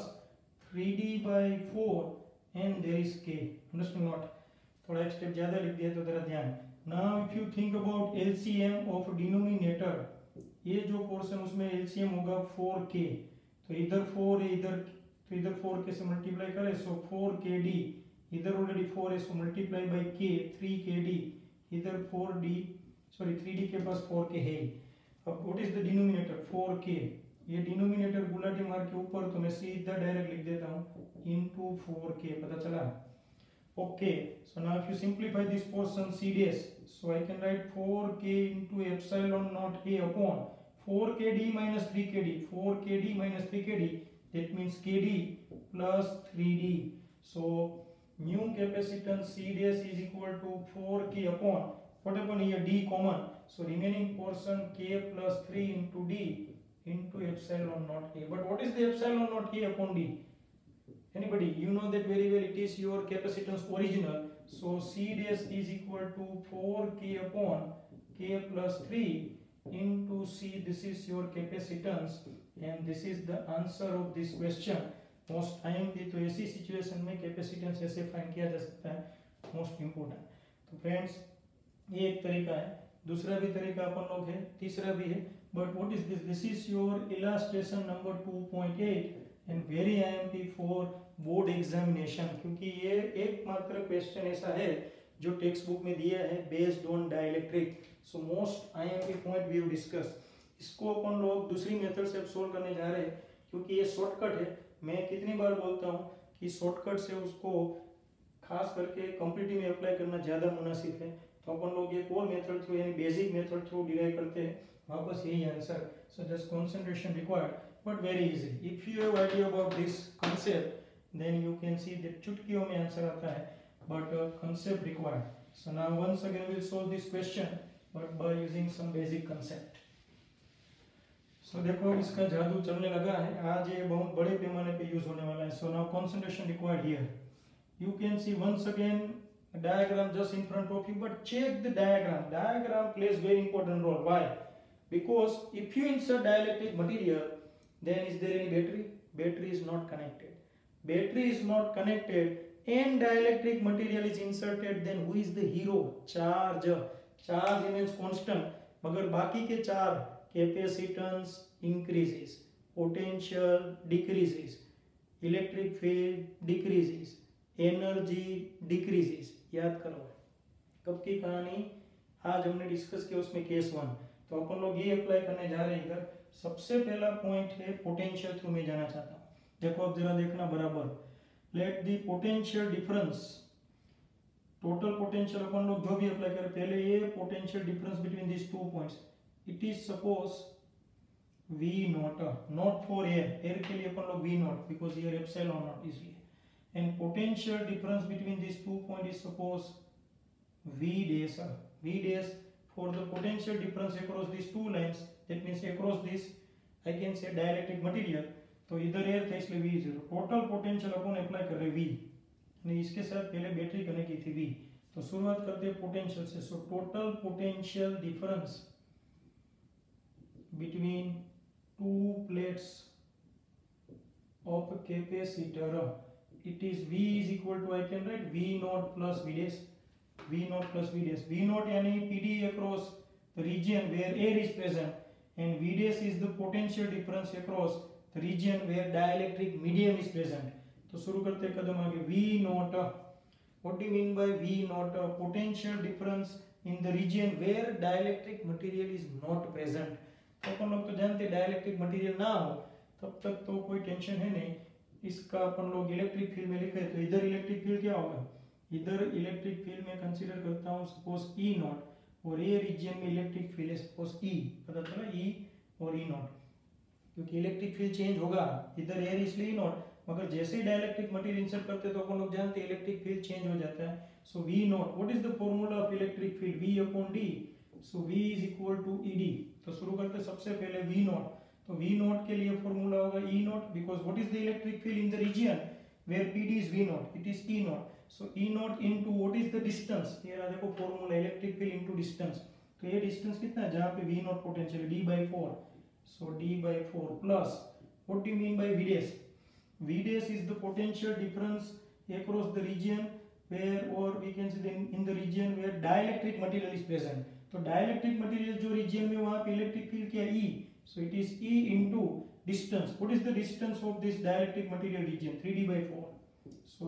3d/4 and there is k, understand not, थोड़ा एक स्टेप ज्यादा लिख दिया तो जरा ध्यान। Now if you think about LCM of denominator, ये जो पोर्शन उसमें LCM होगा 4k, तो इधर 4 है, इधर तो इधर 4k से मल्टीप्लाई करें, सो 4kd, इधर ऑलरेडी 4 है, so multiply by k 3kd, इधर 4d सॉरी 3d के पास 4k है। अब what is the denominator 4k, ये डिनोमिनेटर गुलाटी मार के ऊपर, तो मैं सीधा डायरेक्ट लिख देता हूँ इनटू 4k, पता चला। Okay, so now if you simplify this portion CDS, so I can write 4k into epsilon not A upon 4kd minus 3kd, 4kd minus 3kd, that means kd plus 3d। so new capacitance CDS is equal to 4k upon, what happened here, d common, so remaining portion k plus 3 into d into epsilon naught A। But what is the epsilon naught A upon d? Anybody? You know that very well, it is your capacitance original, so CDS is equal to 4k upon k plus 3 into C, this is your capacitance, and this is the answer of this question। Most IMP, तो ऐसी सिचुएशन में कैपेसिटेंस ऐसे फाइंड किया जा सकता है, मोस्ट इंपोर्टेंट। तो फ्रेंड्स ये एक तरीका है, दूसरा भी तरीका अपन लोग है, तीसरा भी है, but what is this, this is your illustration number 2.8 and very IMP for board examination, क्योंकि ये एकमात्र क्वेश्चन ऐसा है जो टेक्स्ट बुक में दिया है based on dielectric. So most IMP point we have discuss, इसको अपन लोग दूसरी मेथड से सोल्व करने जा रहे हैं, क्योंकि ये शॉर्टकट है। मैं कितनी बार बोलता हूँ कि शॉर्टकट से उसको खास करके कॉम्पिटिटिव में अप्लाई करना ज़्यादा मुनासिब है, तो अपन लोग एक और मेथड थ्रू यानी बेसिक मेथड थ्रू डिराइव करते हैं, वापस यही answer. So just concentration required, but very easy. If you have idea about this concept then you can see that चुटकियों में आंसर आता है, but concept required. So now once again will solve this question but by using some basic concept. सो देखो इसका जादू चलने लगा है, आज ये बहुत बड़े पैमाने पे यूज होने वाला है। So now concentration required here, you can see once again a diagram just in front of you, but check the diagram plays very important role. Why? Because if you insert dielectric material, then is there any battery is not connected and dielectric material is inserted, then who is the hero? charge remains constant, मगर बाकी के चार capacitance increases, potential decreases, electric field decreases, energy decreases. याद करो कब की कहानी, आज हमने डिस्कस किया उसमें केस 1, तो अपन लोग ये अप्लाई करने जा रहे हैं इधर। सबसे पहला पॉइंट है पोटेंशियल थ्रू मैं जाना चाहता हूँ, देखो अब जरा देखना बराबर। Let the potential difference, total potential अपन लोग जो भी अप्लाई करें, पहले ये potential difference between this two points, it is suppose V naught, naught for air के लिए अपन लोग V naught, because air epsilon naught इसलिए, and potential difference between these 2 points is suppose V dash for the potential difference across these two lines, that means across this I can say dielectric material, तो इधर एयर था इसलिए V जीरो, टोटल पोटेंशियल अपन अप्लाई कर रहे V, और इसके साथ पहले बैटरी कनेक्ट की थी V। तो शुरुआत करते हैं पोटेंशियल से। So total potential difference between two plates of capacitor, it is V is equal to, I can write V naught plus V dash, V naught plus V dash, V naught यानी PD across the region where air is present, and V dash is the potential difference across the region where dielectric medium is present। तो शुरू करते हैं कदम आगे। V naught, what do you mean by V naught? Potential difference in the region where dielectric material is not present। तो अपन लोग तो जानते हैं dielectric material ना हो तब तक तो कोई टेंशन है नहीं। इसका अपन लोग इलेक्ट्रिक फील्ड में लिखे, तो इधर इलेक्ट्रिक फील्ड क्या होगा, इधर इलेक्ट्रिक फील्ड में कंसीडर करता हूँ सपोज E नॉट, और ये रीजन में इलेक्ट्रिक फील्ड है सपोज E, पता चला E और E नॉट, क्योंकि इलेक्ट्रिक फील्ड चेंज होगा, इधर एयर इसलिए E नॉट, मगर जैसे ही डाइलेक्ट्रिक मटेरियल इंसर्ट करते तो अपन लोग जानते हैं इलेक्ट्रिक फील्ड चेंज हो जाता है। So V not, what is the formula of electric field? V upon D, so V is equal to ED। तो शुरू करते सबसे पहले V नॉट, तो V नॉट के लिए फॉर्मूला होगा E not, because what is the electric field in the region where PD is V not, it is E not. So E not into what is the distance, ये रहा देखो formula, electric field into distance. तो ये डिस्टेंस कितना है जहां पे V नॉट पोटेंशियल है, D/4, so D/4 plus what do you mean by V dash? V dash is the potential difference across the region where, or we can say in the region where dielectric material is present। तो dielectric material जो region में वहां पे इलेक्ट्रिक फील्ड क्या है E, so it is E into distance। what is the distance of this dielectric material region? 3D/4, so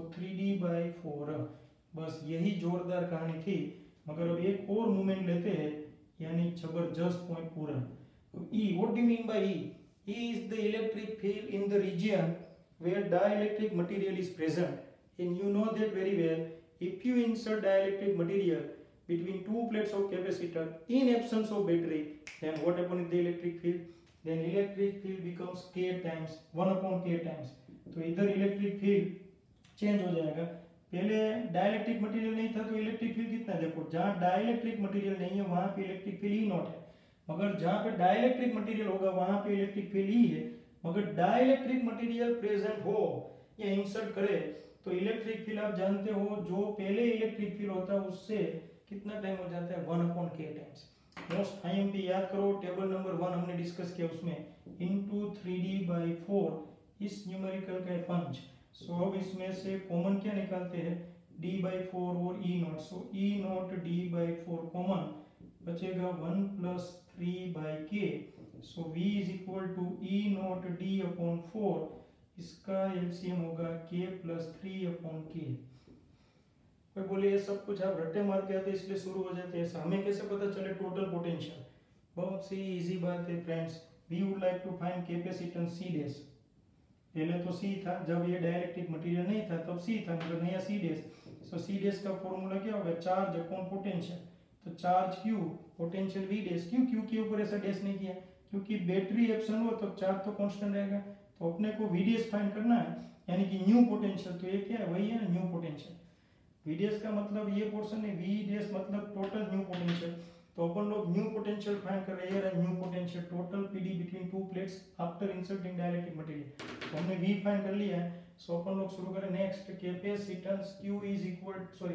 3D/4। बस यही जोरदार कहानी थी, मगर अब एक और मूवमेंट लेते हैं, यानी जबरदस्त पॉइंट पूरा। E, what do you mean by E? E is the electric field in the region where dielectric material is present, and you know that very well, if you insert dielectric material between two plates of capacitor in absence of battery, then what happens in the electric field? Then electric field becomes K times 1/K times। तो इधर इलेक्ट्रिक फील्ड चेंज हो जाएगा। पहले डाइलेक्ट्रिक मटेरियल नहीं था तो इलेक्ट्रिक फील्ड कितना है, देखो जहां डाइलेक्ट्रिक मटेरियल नहीं है वहां पे इलेक्ट्रिक फील्ड E नॉट है, मगर जहां पे डाइलेक्ट्रिक मटेरियल होगा वहां पे इलेक्ट्रिक फील्ड E है। मगर डाइलेक्ट्रिक मटेरियल प्रेजेंट हो या इंसर्ट करे तो इलेक्ट्रिक फील्ड आप जानते हो जो पहले इलेक्ट्रिक फील्ड होता है उससे कितना टाइम हो जाता है, 1/K टाइम्स। मोस्ट IMP याद करो, टेबल नंबर 1 हमने डिस्कस किया, उसमें इनटू 3D/4 इस न्यूमेरिकल का पंच। सो अब इसमें से कॉमन क्या निकालते हैं, D/4 और E not. So E not D/4 common, बचेगा 1 + 3/K। So V is equal to E not D/4, इसका एलसीएम होगा K + 3/K। कोई बोले ये सब कुछ आप रट्टे मार के आते इसलिए शुरू हो जाते हैं, हमें कैसे पता चले टोटल पोटेंशियल? बहुत सी इजी बात है friends. We would like to find capacitance C dash. पहले तो C था, जब ये डाइलेक्ट्रिक मटेरियल नहीं था तब C था, मतलब नया C dash. So C dash का फॉर्मूला क्या होगा, चार्ज अपॉन पोटेंशियल। तो charge Q, potential V dash. क्यों Q के ऊपर ऐसा डैश नहीं किया, क्योंकि बैटरी एब्सेंट हो तो चार्ज तो कांस्टेंट रहेगा। तो अपने को V डैश फाइंड करना है, यानी कि न्यू पोटेंशियल। तो ये क्या है, वही है ना न्यू पोटेंशियल। V डैश का मतलब ये पोर्शन है, V डैश मतलब टोटल न्यू पोटेंशियल। तो अपन लोग न्यू पोटेंशियल फाइंड कर रहे हैं, new potential total PD between two plates after inserting dielectric material. तो हमने V फाइंड कर लिया है। सो अपन लोग शुरू करें next. Capacitance Q is equal, sorry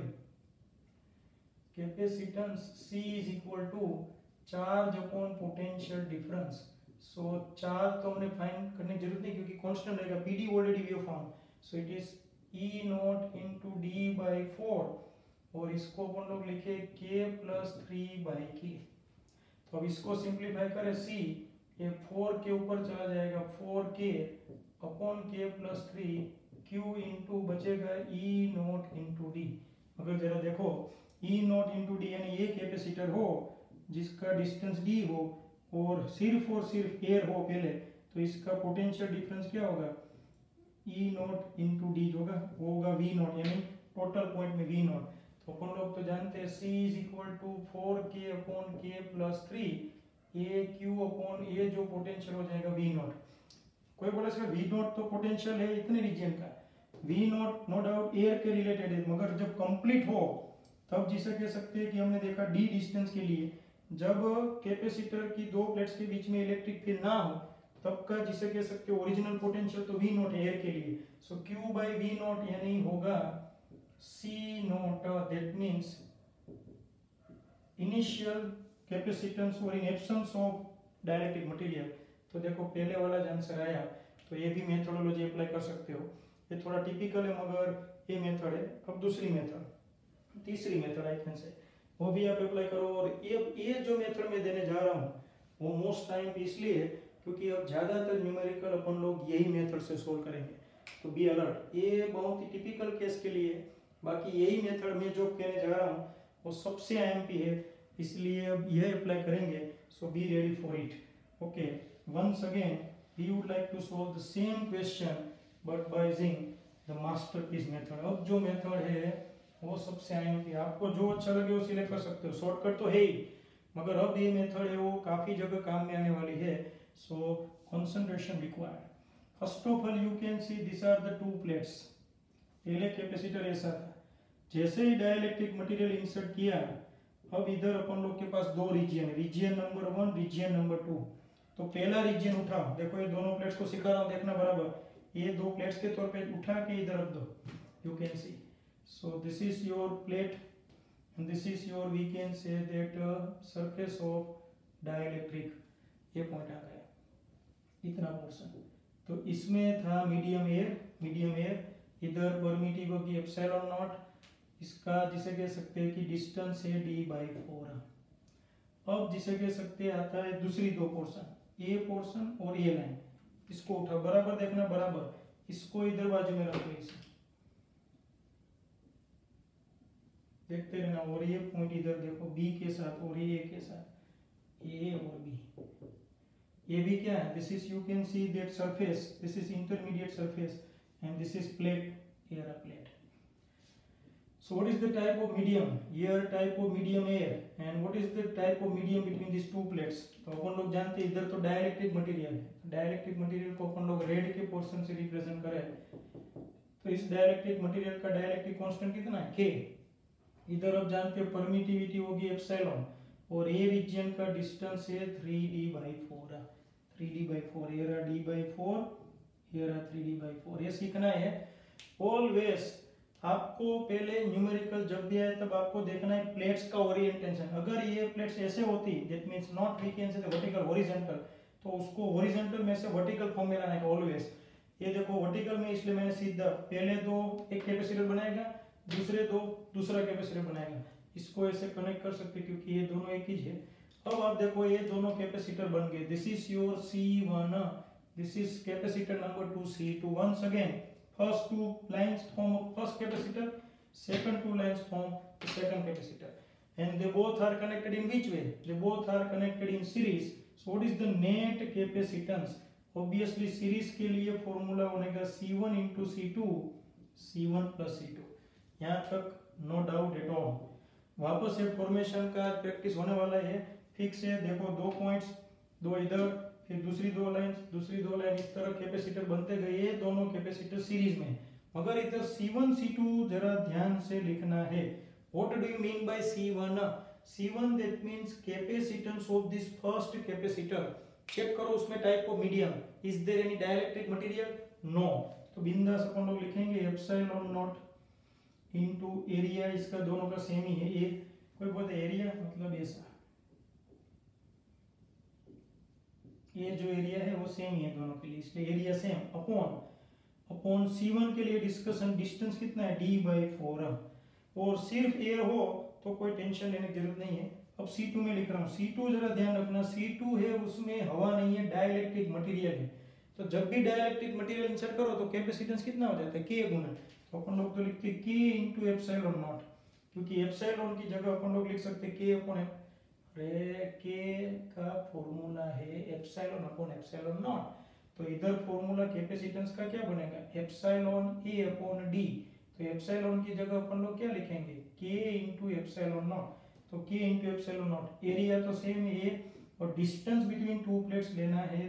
capacitance C is equal to charge upon potential difference. So charge तो हमने फाइंड करने की जरूरत नहीं क्योंकि कांस्टेंट रहेगा, PD already we have found. So it is E not into D/4, और इसको अपन लोग लिखे K + 3/K। तो अब इसको सिंप्लीफाई करें C, ये 4 के ऊपर चला जाएगा, 4K upon K + 3 Q into बचेगा E नॉट इनटू D। अगर जरा देखो E नॉट इनटू D, यानी ये कैपेसिटर हो जिसका डिस्टेंस D हो और सिर्फ एयर हो पहले, तो इसका पोटेंशियल डिफरेंस क्या होगा, E नॉट इनटू D होगा, वो होगा V नॉट, यानी टोटल पॉइंट में V नॉट। तो अपन लोग तो जानते हैं C is equal to 4K upon K + 3 AQ upon ये जो पोटेंशियल हो जाएगा V नॉट। कोई बोला सर V नॉट तो पोटेंशियल है इतने रीजन का, V not no doubt air के रिलेटेड है, मगर जब कंप्लीट हो तब जिसे कह सकते हैं कि हमने देखा D डिस्टेंस के लिए जब कैपेसिटर की दो प्लेट्स के बीच में इलेक्ट्रिक फील्ड ना हो तब का जिसे कह सकते हो ओरिजिनल पोटेंशियल तो V नॉट एयर के लिए, so Q by V not यानी होगा C not, that means initial capacitance और in absence of dielectric material. तो देखो पहले वाला जो आंसर आया, तो ये भी मेथोडोलॉजी अप्लाई कर सकते हो, ये थोड़ा टिपिकल है मगर ये मेथड है। अब दूसरी मेथड, तीसरी मेथड आई कैन से, वो भी आप अप्लाई करो। और ये जो मेथड मैं देने जा रहा हूँ वो मोस्ट टाइम इसलिए क्योंकि अब ज़्यादातर न्यूमेरिकल अपन लोग यही मेथड से सोल्व करेंगे, तो बी अलर्ट। ये बहुत ही टिपिकल केस के लिए, बाकी यही मेथड मैं जो कहने जा रहा हूँ वो सबसे आईएमपी है, इसलिए अब यह अप्लाई करेंगे, so be ready for it. Okay, once again we would like to solve the same question but by using the masterpiece method. अब जो मेथड है वो सबसे आईएमपी, आपको जो अच्छा लगे वो सिलेक्ट कर सकते हो, शॉर्टकट तो है ही, मगर अब ये मेथड है वो काफ़ी जगह काम में आने वाली है, so concentration required. First of all you can see this are the two plates. पहले कैपेसिटर ऐसा था, जैसे ही डाइलेक्ट्रिक मटेरियल इंसर्ट किया, अब इधर अपन लोग के पास दो रीजन है, रीजन नंबर 1, रीजन नंबर 2। तो पहला रीजन उठा, देखो ये दोनों प्लेट्स को सिखा रहा हूँ, देखना बराबर, ये दो प्लेट्स के तौर पे उठा के इधर रख दो, you can see. So this is your plate and this is your, we can say that surface of dielectric, ये पॉइंट आ गया, इतना पोर्शन। तो इसमें था मीडियम एयर, इधर परमिटिव होगी एप्सिलॉन नॉट, इसका जिसे कह सकते हैं कि डिस्टेंस है d/4। अब जिसे कह सकते हैं आता है दूसरी दो पोर्शन, ए पोर्शन और ए लाइन, इसको उठा, बराबर देखना बराबर, इसको इधर बाजू में रखो, इसे देखते रहना, और ये पॉइंट इधर देखो बी के साथ और ये के साथ, ए और बी, ये भी क्या है, this is, you can see that surface, this is intermediate surface and this is plate, air a plate. So what is the type of medium? Here type of medium air, and what is the type of medium between these two plates? तो अपन लोग जानते हैं इधर तो डाइलेक्ट्रिक मटेरियल है, डाइलेक्ट्रिक मटेरियल को अपन लोग रेड के पोर्शन से रिप्रेजेंट करें, तो इस डाइलेक्ट्रिक मटेरियल का डाइलेक्ट्रिक कांस्टेंट कितना है, K। इधर अब जानते हैं परमिटिविटी होगी एप्सिलॉन, और ए रीजन का डिस्टेंस है 3d/4, 3d/4, ये रहा d/4, ये रहा 3d/4। ये सीखना है ऑलवेज, आपको पहले न्यूमेरिकल जब भी आए तब आपको देखना है प्लेट्स का ओरिएंटेशन। अगर ये प्लेट्स ऐसे होती, that means not we can say vertical horizontal, तो उसको हॉरिजॉन्टल में से वर्टिकल फॉर्म में लाना है ऑलवेज। ये देखो वर्टिकल में, इसलिए मैंने सीधा पहले दो एक कैपेसिटर बनाएगा, दूसरे दो दूसरा कैपेसिटर बनाएगा, इसको ऐसे कनेक्ट कर सकते क्योंकि ये दोनों एक ही है। अब आप देखो ये दोनों कैपेसिटर बन गए, this is your C1, this is capacitor number 2 C2। Once again first two lines form first capacitor, second two lines form the second capacitor, and they both are connected in which way? They both are connected in series. So what is the net capacitance? Obviously series के लिए फॉर्मूला बनेगा C1 into C2, C1 plus C2। यहाँ तक नो डाउट एट ऑल। वापस से फॉर्मेशन का प्रैक्टिस होने वाला है, फिक्स है। देखो दो पॉइंट्स, दो इधर, फिर दूसरी दो लाइन, इस तरह कैपेसिटर बनते गए, ये दोनों कैपेसिटर सीरीज में। मगर इधर C1 C2 जरा ध्यान से लिखना है। What do you mean by C1? C1 that means capacitance of this first capacitor. Check करो उसमें type of medium, is there any dielectric material? No. तो बिंदास अपन लोग लिखेंगे एप्सिलॉन नॉट इनटू एरिया, इसका दोनों का सेम ही है। ये कोई बोलते एरिया मतलब ऐसा, ये जो एरिया है वो सेम ही है दोनों के लिए, इसलिए एरिया सेम, अपॉन C1 के लिए डिस्कशन डिस्टेंस कितना है d/4, और सिर्फ एयर हो तो कोई टेंशन लेने की जरूरत नहीं है। अब C2 में लिख रहा हूँ, C2 जरा ध्यान रखना, C2 है उसमें हवा नहीं है, डाइलेक्ट्रिक मटेरियल है। तो जब भी डाइलेक्ट्रिक मटेरियल इंसर्ट करो तो कैपेसिटेंस कितना हो जाता है, K गुना, तो अपन लोग तो लिखते हैं K इंटू एप्सिलॉन नॉट, क्योंकि एप्सिलॉन की जगह अपन लोग लिख सकते हैं K अपॉन, K का फॉर्मूला है एप्सिलॉन अपॉन एप्सिलॉन नॉट। तो इधर फॉर्मूला कैपेसिटेंस का क्या बनेगा, एप्सिलॉन A अपॉन D। तो एप्सिलॉन की जगह अपन लोग क्या लिखेंगे, K इंटू एप्सिलॉन नॉट। तो K into epsilon not, area तो सेम है और डिस्टेंस बिटवीन टू प्लेट्स लेना है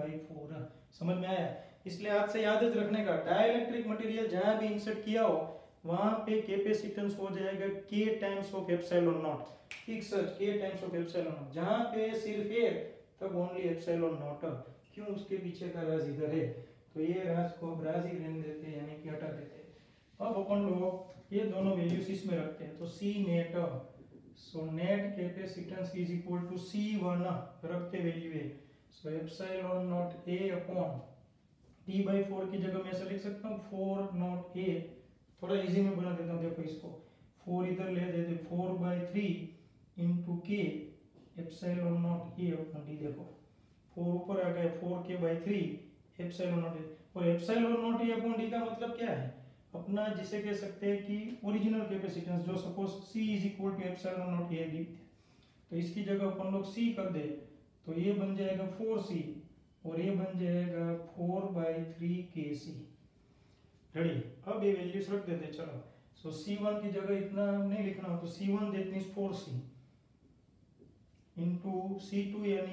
3d/4। समझ में आया? इसलिए आज से याद रखने का, डाइलेक्ट्रिक मटेरियल जहां भी इंसर्ट किया हो वहां पे कैपेसिटेंस हो जाएगा k times of epsilon not, ठीक sir, k times of epsilon not. जहां पे सिर्फ a तब ओनली एप्सिलॉन नॉट। क्यों, उसके पीछे का राज इधर है, तो ये राज को अब राज ही रहने देते हैं, यानी कि हटा देते हैं। अब अपन लोग ये दोनों वैल्यूज इसमें रखते हैं, तो C net, so net capacitance is equal to C1 रखते वैल्यू है, so epsilon not A upon T/4 की जगह मैं ऐसा लिख सकता हूँ 4 नॉट A, थोड़ा इजी में बना देता हूँ, देखो इसको 4 इधर ले देते 4/3 into k epsilon not A upon D। देखो 4 ऊपर आ गया, 4k/3 एप्सिलॉन नॉट A, और epsilon not A upon D का मतलब क्या है अपना, जिसे कह सकते हैं कि ओरिजिनल कैपेसिटेंस, जो suppose C is equal to epsilon not A d, तो इसकी जगह अपन लोग C कर दे, तो ये बन जाएगा 4C और ये बन जाएगा 4/3kc। रेडी, अब ये वैल्यूज रख देते चलो। सो C1 की जगह इतना नहीं लिखना हो, तो C1 that means 4C into C2 यानी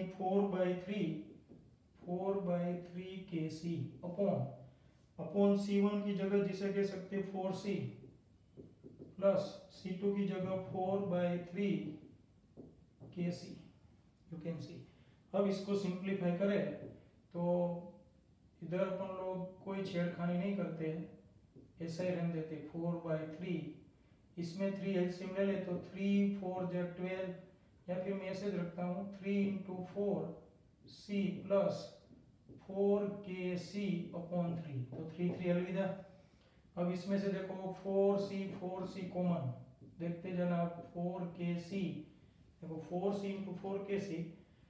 4/3kc अपॉन C1 की जगह जिसे कह सकते हैं 4C प्लस C2 की जगह 4/3kc, यू कैन सी। अब इसको सिंप्लीफाई करें तो इधर अपन लोग कोई छेड़खानी नहीं करते हैं, ऐसा ही रहने देते 4/3, इसमें 3 एलसीएम ले ले तो 3 4 जा 12, या फिर मैं ऐसे रखता हूँ 3 into 4C plus 4kc upon 3, तो 3 3 अलविदा। अब इसमें से देखो 4C कॉमन, देखते जाना 4kc, देखो 4C इंटू 4kc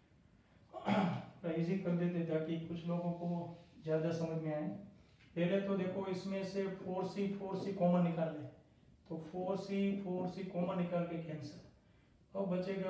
इजी कर देते ताकि कुछ लोगों को ज़्यादा समझ में आए। पहले तो देखो इसमें से 4C कॉमन निकाल ले, तो 4C कॉमन निकाल के कैंसिल, अब बचेगा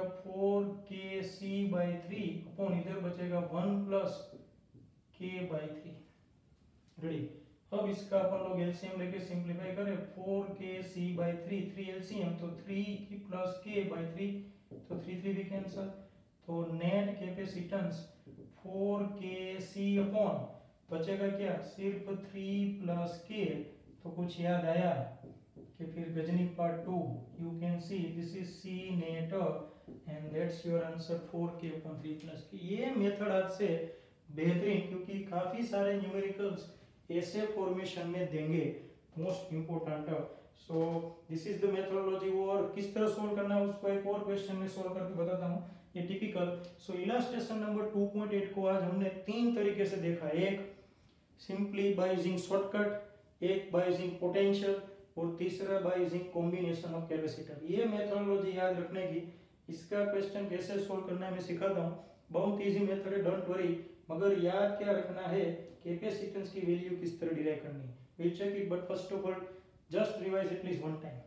4kc/3 अपॉन इधर बचेगा 1 प्लस k/3। रेडी, अब इसका अपन लोग एलसीएम लेके सिंप्लीफाई करें, 4kc/3 3 एलसीएम तो 3 प्लस k/3, तो 3 3 भी कैंसिल, तो नेट कैपेसिटेंस 4kc अपॉन बचेगा क्या, सिर्फ 3 प्लस k, तो कुछ याद आया कि फिर Ghajini part 2, you can see this is C net and that's your answer 4k upon 3 plus k। ये मेथड आज से बेहतरीन, क्योंकि काफी सारे न्यूमेरिकल्स ऐसे फॉर्मेशन में देंगे, most important. So this is the methodology, और किस तरह सोल्व करना है उसको एक और क्वेश्चन में सोल्व करके बताता हूँ, ये टिपिकल। सो इलस्ट्रेशन नंबर 2.8 को आज हमने 3 तरीके से देखा, एक सिंपली बाय यूजिंग शॉर्टकट, एक बाय यूजिंग पोटेंशियल, और तीसरा by using combination of capacitor. ये मेथोडोलॉजी याद रखने की, इसका क्वेश्चन कैसे सोल्व करना है मैं सिखाता हूँ, बहुत इजी मेथड है, डोंट वरी, मगर याद क्या रखना है, कैपेसिटेंस की वैल्यू किस तरह डिराइव करनी है। Will check it, but first of all just revise it please one time.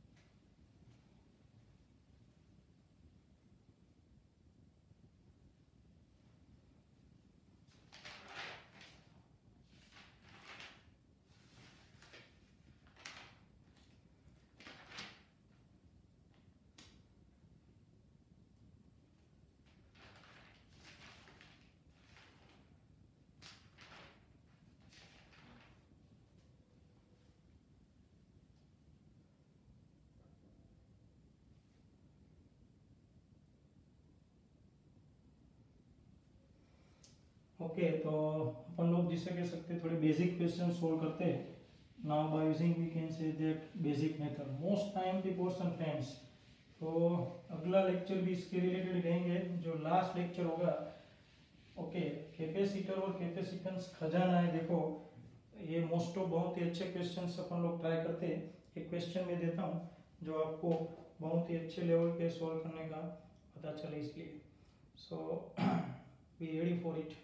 Okay, तो अपन लोग जिसे कह सकते हैं थोड़े बेसिक क्वेश्चन सोल्व करते हैं। Now by using we can say that basic method, most time की पोर्शन फ्रेंड्स। तो अगला लेक्चर भी इसके रिलेटेड रहेंगे, जो लास्ट लेक्चर होगा। ओके, कैपेसिटर और कैपेसिटेंस खजाना है। देखो ये मोस्ट ऑफ बहुत ही अच्छे क्वेश्चंस अपन लोग ट्राई करते हैं। एक क्वेश्चन में देता हूँ जो आपको बहुत ही अच्छे लेवल पे सॉल्व करने का पता चले, इसलिए so be ready for it.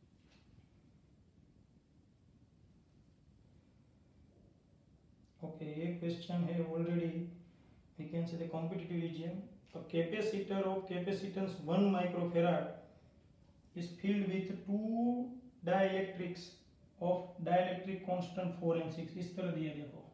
Okay, ये क्वेश्चन है already, we can say the competitive region. A capacitor of capacitance 1 microfarad is filled with 2 dielectrics of dielectric constant 4 and 6। इस तरह दिया, देखो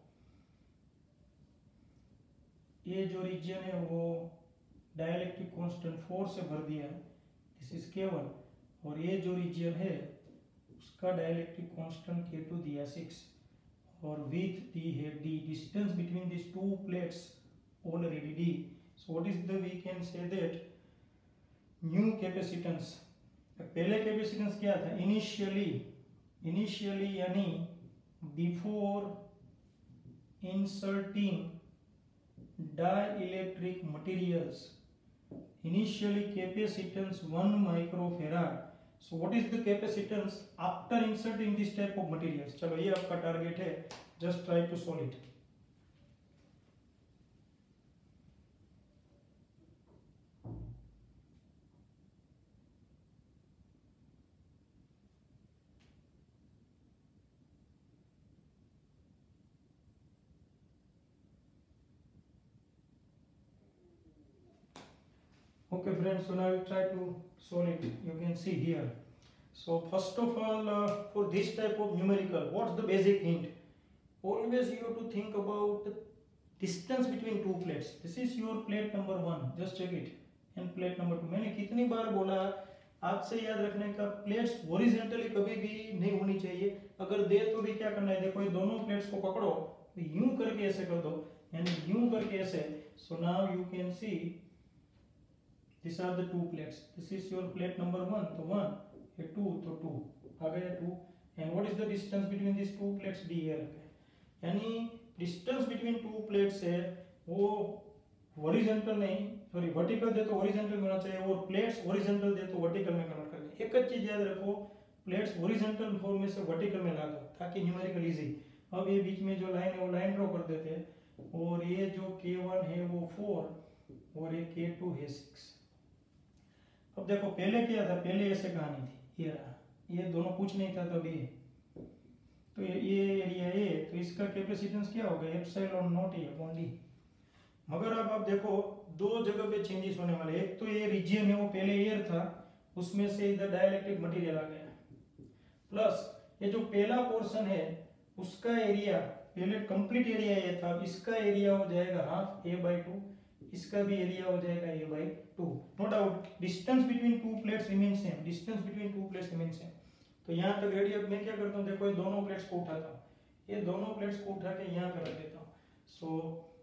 ये जो रीजन है वो डाइलेक्ट्रिक कांस्टेंट 4 से भर दिया है, दिस इज K1, और ये जो रीजन है उसका डाइलेक्ट्रिक कांस्टेंट K2 दिया 6, और width d है d, distance between these two plates already d. So what is the, we can say that new capacitance. पहले कैपेसिटेंस क्या था, इनिशियली यानी before inserting dielectric materials, initially capacitance 1 microfarad. So what is the capacitance after inserting this type of materials? चलो ये आपका टारगेट है, just try to solve it. Okay friends, so now I will try to solve it. You can see here. So first of all, for this type of numerical, what's the basic hint? Always you have to think about the distance between two plates. This is your plate number 1, just check it, and plate number 2. मैंने कितनी बार बोला, आज से याद रखने का, प्लेट्स हॉरिजॉन्टली कभी भी नहीं होनी चाहिए, अगर दे तो भी क्या करना है, देखो ये दोनों प्लेट्स को पकड़ो, तो यूं करके ऐसे कर दो, यानी यूं करके ऐसे. So now you can see these are the two plates. This is your plate number 1, तो 1, ये 2, तो 2 आ गया 2. And what is the distance between these two plates? d है, यानी डिस्टेंस बिटवीन टू प्लेट्स है वो हॉरिजॉन्टल नहीं, सॉरी वर्टिकल दे तो हॉरिजॉन्टल में होना चाहिए, और प्लेट्स हॉरिजॉन्टल दे तो वर्टिकल में कन्वर्ट करना है. एक चीज याद रखो, प्लेट्स हॉरिजॉन्टल फॉर्म में से वर्टिकल में ला दो ताकि न्यूमेरिकल इजी. अब ये बीच में जो लाइन है वो लाइन ड्रॉ कर देते हैं, और ये जो K1 है वो 4 और ये K2 है 6. अब देखो पहले क्या था, पहले ऐसे कहानी थी, ये रहा, ये दोनों कुछ नहीं था तभी, तो ये एरिया ए, तो इसका कैपेसिटेंस क्या होगा, एप्सिलॉन नॉट ए अपॉन डी. मगर अब आप देखो दो जगह पे चेंजेस होने वाले. एक तो ये रीजन है वो पहले एयर था, उसमें से इधर डाइलेक्ट्रिक मटेरियल आ गया, प्लस ये जो पहला पोर्शन है उसका एरिया, पहले कंप्लीट एरिया ये था, इसका एरिया हो जाएगा हाफ a/2, इसका भी एरिया हो जाएगा a/2. No doubt distance between two plates remain same, distance between two plates remain same. तो यहाँ तक रेडी. अब मैं क्या करता हूँ, देखो ये दोनों प्लेट्स को उठाता हूँ, ये दोनों प्लेट्स को उठा के यहाँ पे रख देता हूँ. So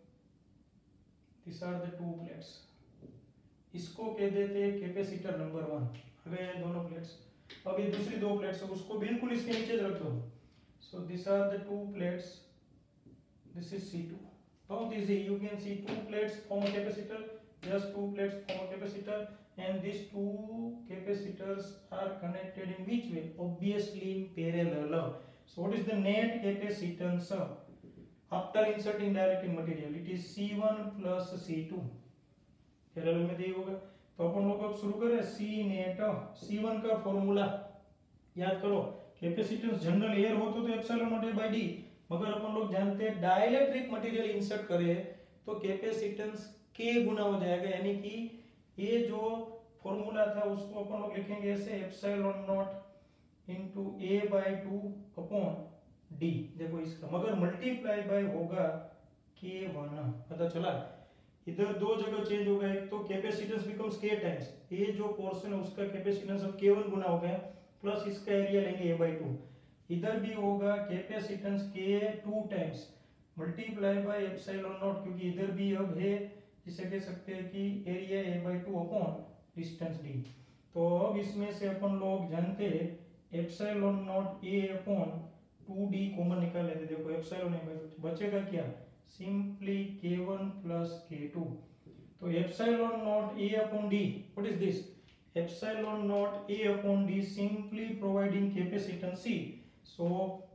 this are the two plates, इसको कह देते हैं कैपेसिटर नंबर 1. अगर ये दोनों प्लेट्स, अब ये दूसरी दो प्लेट्स है उसको बिल्कुल इसके नीचे रख दो. So this are the two plates, this is C2. बहुत easy, you can see two plates form a capacitor, just two plates form a capacitor, and these two capacitors are connected in which way? Obviously in parallel. So what is the net capacitance after inserting dielectric material? It is C1 plus C2. Parallel में दिया होगा, तो अपन लोग अब शुरू करें. C net, C1 का फॉर्मूला याद करो, कैपेसिटेंस जनरल एयर हो तो epsilon naught a by d, मगर अपन लोग जानते हैं डाइलेक्ट्रिक मटेरियल इंसर्ट करें तो कैपेसिटेंस K गुना हो जाएगा, यानी कि ये जो फॉर्मूला था उसको अपन लोग लिखेंगे ऐसे, epsilon naught into a/2 upon d. देखो इसका मगर मल्टीप्लाई बाय होगा K1, पता चला. इधर दो जगह चेंज हो गया, एक तो कैपेसिटेंस बिकम्स K टाइम्स, ये जो पोर्शन है उसका कैपेसिटेंस अब K1 गुना हो गया, प्लस इसका एरिया लेंगे a/2. इधर भी होगा capacitance K2 times multiply by epsilon not, क्योंकि इधर भी अब है, जिसे कह सकते हैं कि area a/2 upon distance d. तो अब इसमें से अपन लोग जानते हैं epsilon not a upon 2d common निकाल लेते. देखो एप्सिलॉन a/2 बचेगा क्या, सिंपली K1 प्लस K2. तो epsilon not a upon d, what is this, epsilon not a upon d simply providing capacitance C. So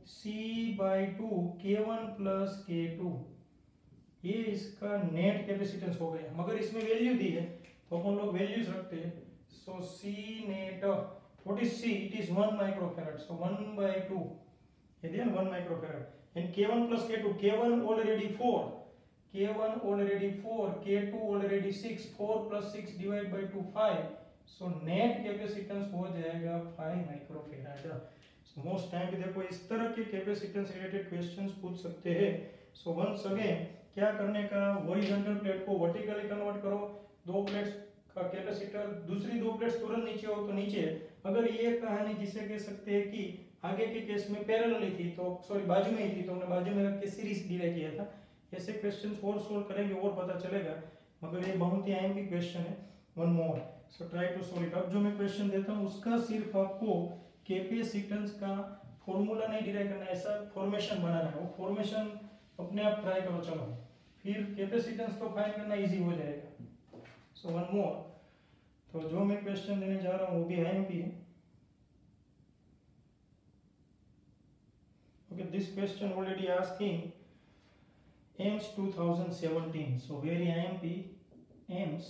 C/2 K1 plus K2, ये इसका नेट कैपेसिटेंस हो गया, मगर इसमें वैल्यू दी है तो अपन लोग वैल्यूज रखते हैं. So C net, what is C, it is 1 microfarad. So 1/2 ये दिया 1 microfarad. And K1 plus K2, K1 already 4, K1 already 4, K2 already 6, 4 plus 6 divide by 2 5. So net capacitance हो जाएगा 5 माइक्रोफैराड. मोस्ट टाइम पे देखो इस तरह के कैपेसिटेंस रिलेटेड क्वेश्चंस पूछ सकते हैं. सो वंस अगेन क्या करने का, हॉरिजॉन्टल प्लेट को वर्टिकली कन्वर्ट करो, दो प्लेट्स का कैपेसिटर, दूसरी दो प्लेट्स तुरंत नीचे हो तो नीचे. अगर ये कहानी जिसे कह सकते हैं कि आगे के केस में पैरेलल ही थी, तो सॉरी बाजू में ही थी, तो हमने बाजू में रख के सीरीज डिराइव किया था। ऐसे क्वेश्चंस और सोल्व करेंगे और पता चलेगा, मगर ये बहुत ही आईएमपी क्वेश्चन है। One more, so try to solve it. अब जो मैं क्वेश्चन देता हूँ उसका सिर्फ आपको कैपेसिटेंस का फॉर्मूला नहीं डिराइव करना है, ऐसा फॉर्मेशन बनाना है। वो फॉर्मेशन अपने आप ट्राई करो, चलो फिर कैपेसिटेंस तो फाइंड करना इजी हो जाएगा। सो वन मोर, तो जो मैं क्वेश्चन देने जा रहा हूँ वो भी आईएमपी है। Okay, this question already asking AIMS 2017. So very IMP AIMS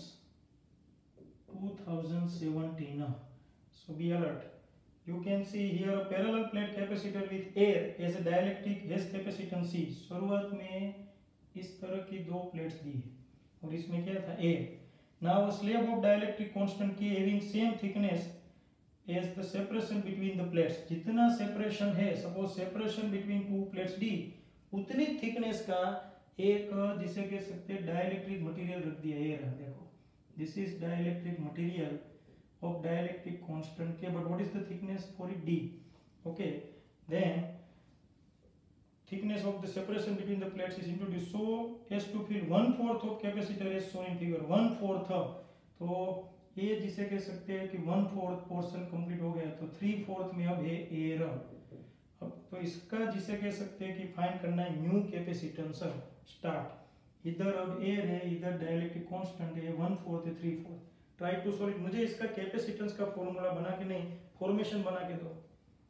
2017. So be alert. You can see here a parallel plate capacitor with air as a dielectric has capacitance C. शुरुआत में इस तरह की दो प्लेट्स दी है और इसमें क्या था, air. Now a slab of dielectric constant K having same thickness as the separation between the plates. जितना सेपरेशन है, suppose separation between two plates D, उतनी थिकनेस का एक जिसे कह सकते हैं डाइलेक्ट्रिक मटेरियल रख दिया। ये रहा, देखो, this is dielectric material of dielectric constant K, but what is the thickness for it D? Okay, then thickness of the separation between the plates is introduced, so as to fill 1/4 of capacitor as shown in figure। 1/4, तो ये जिसे कह सकते हैं कि 1/4 पोर्शन कंप्लीट हो गया, तो 3/4 में अब है एयर। अब तो इसका जिसे कह सकते हैं कि फाइंड करना है न्यू कैपेसिटेंस। स्टार्ट, इधर अब एयर है, इधर डाइलेक्ट्रिक कांस्टेंट है, 1/4 है, 3/4। Try to solve. मुझे इसका कैपेसिटेंस का फॉर्मूला बना के नहीं, फॉर्मेशन बना के दो।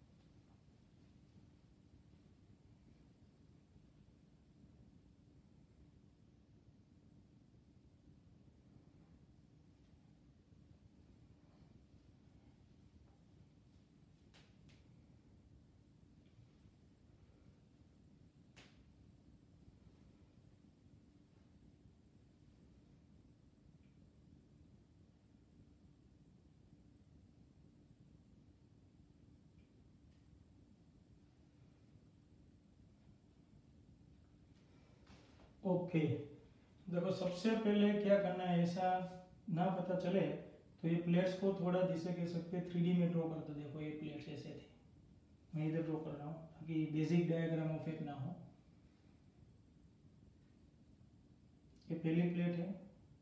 ओके, देखो सबसे पहले क्या करना है, ऐसा ना पता चले तो ये प्लेट्स को थोड़ा जिसे कह सकते हैं 3D में ड्रॉ कर दो। देखो ये प्लेट्स ऐसे थे, मैं इधर ड्रॉ कर रहा हूँ ताकि बेसिक डायग्राम ऑफ एक ना हो। ये पहली प्लेट है,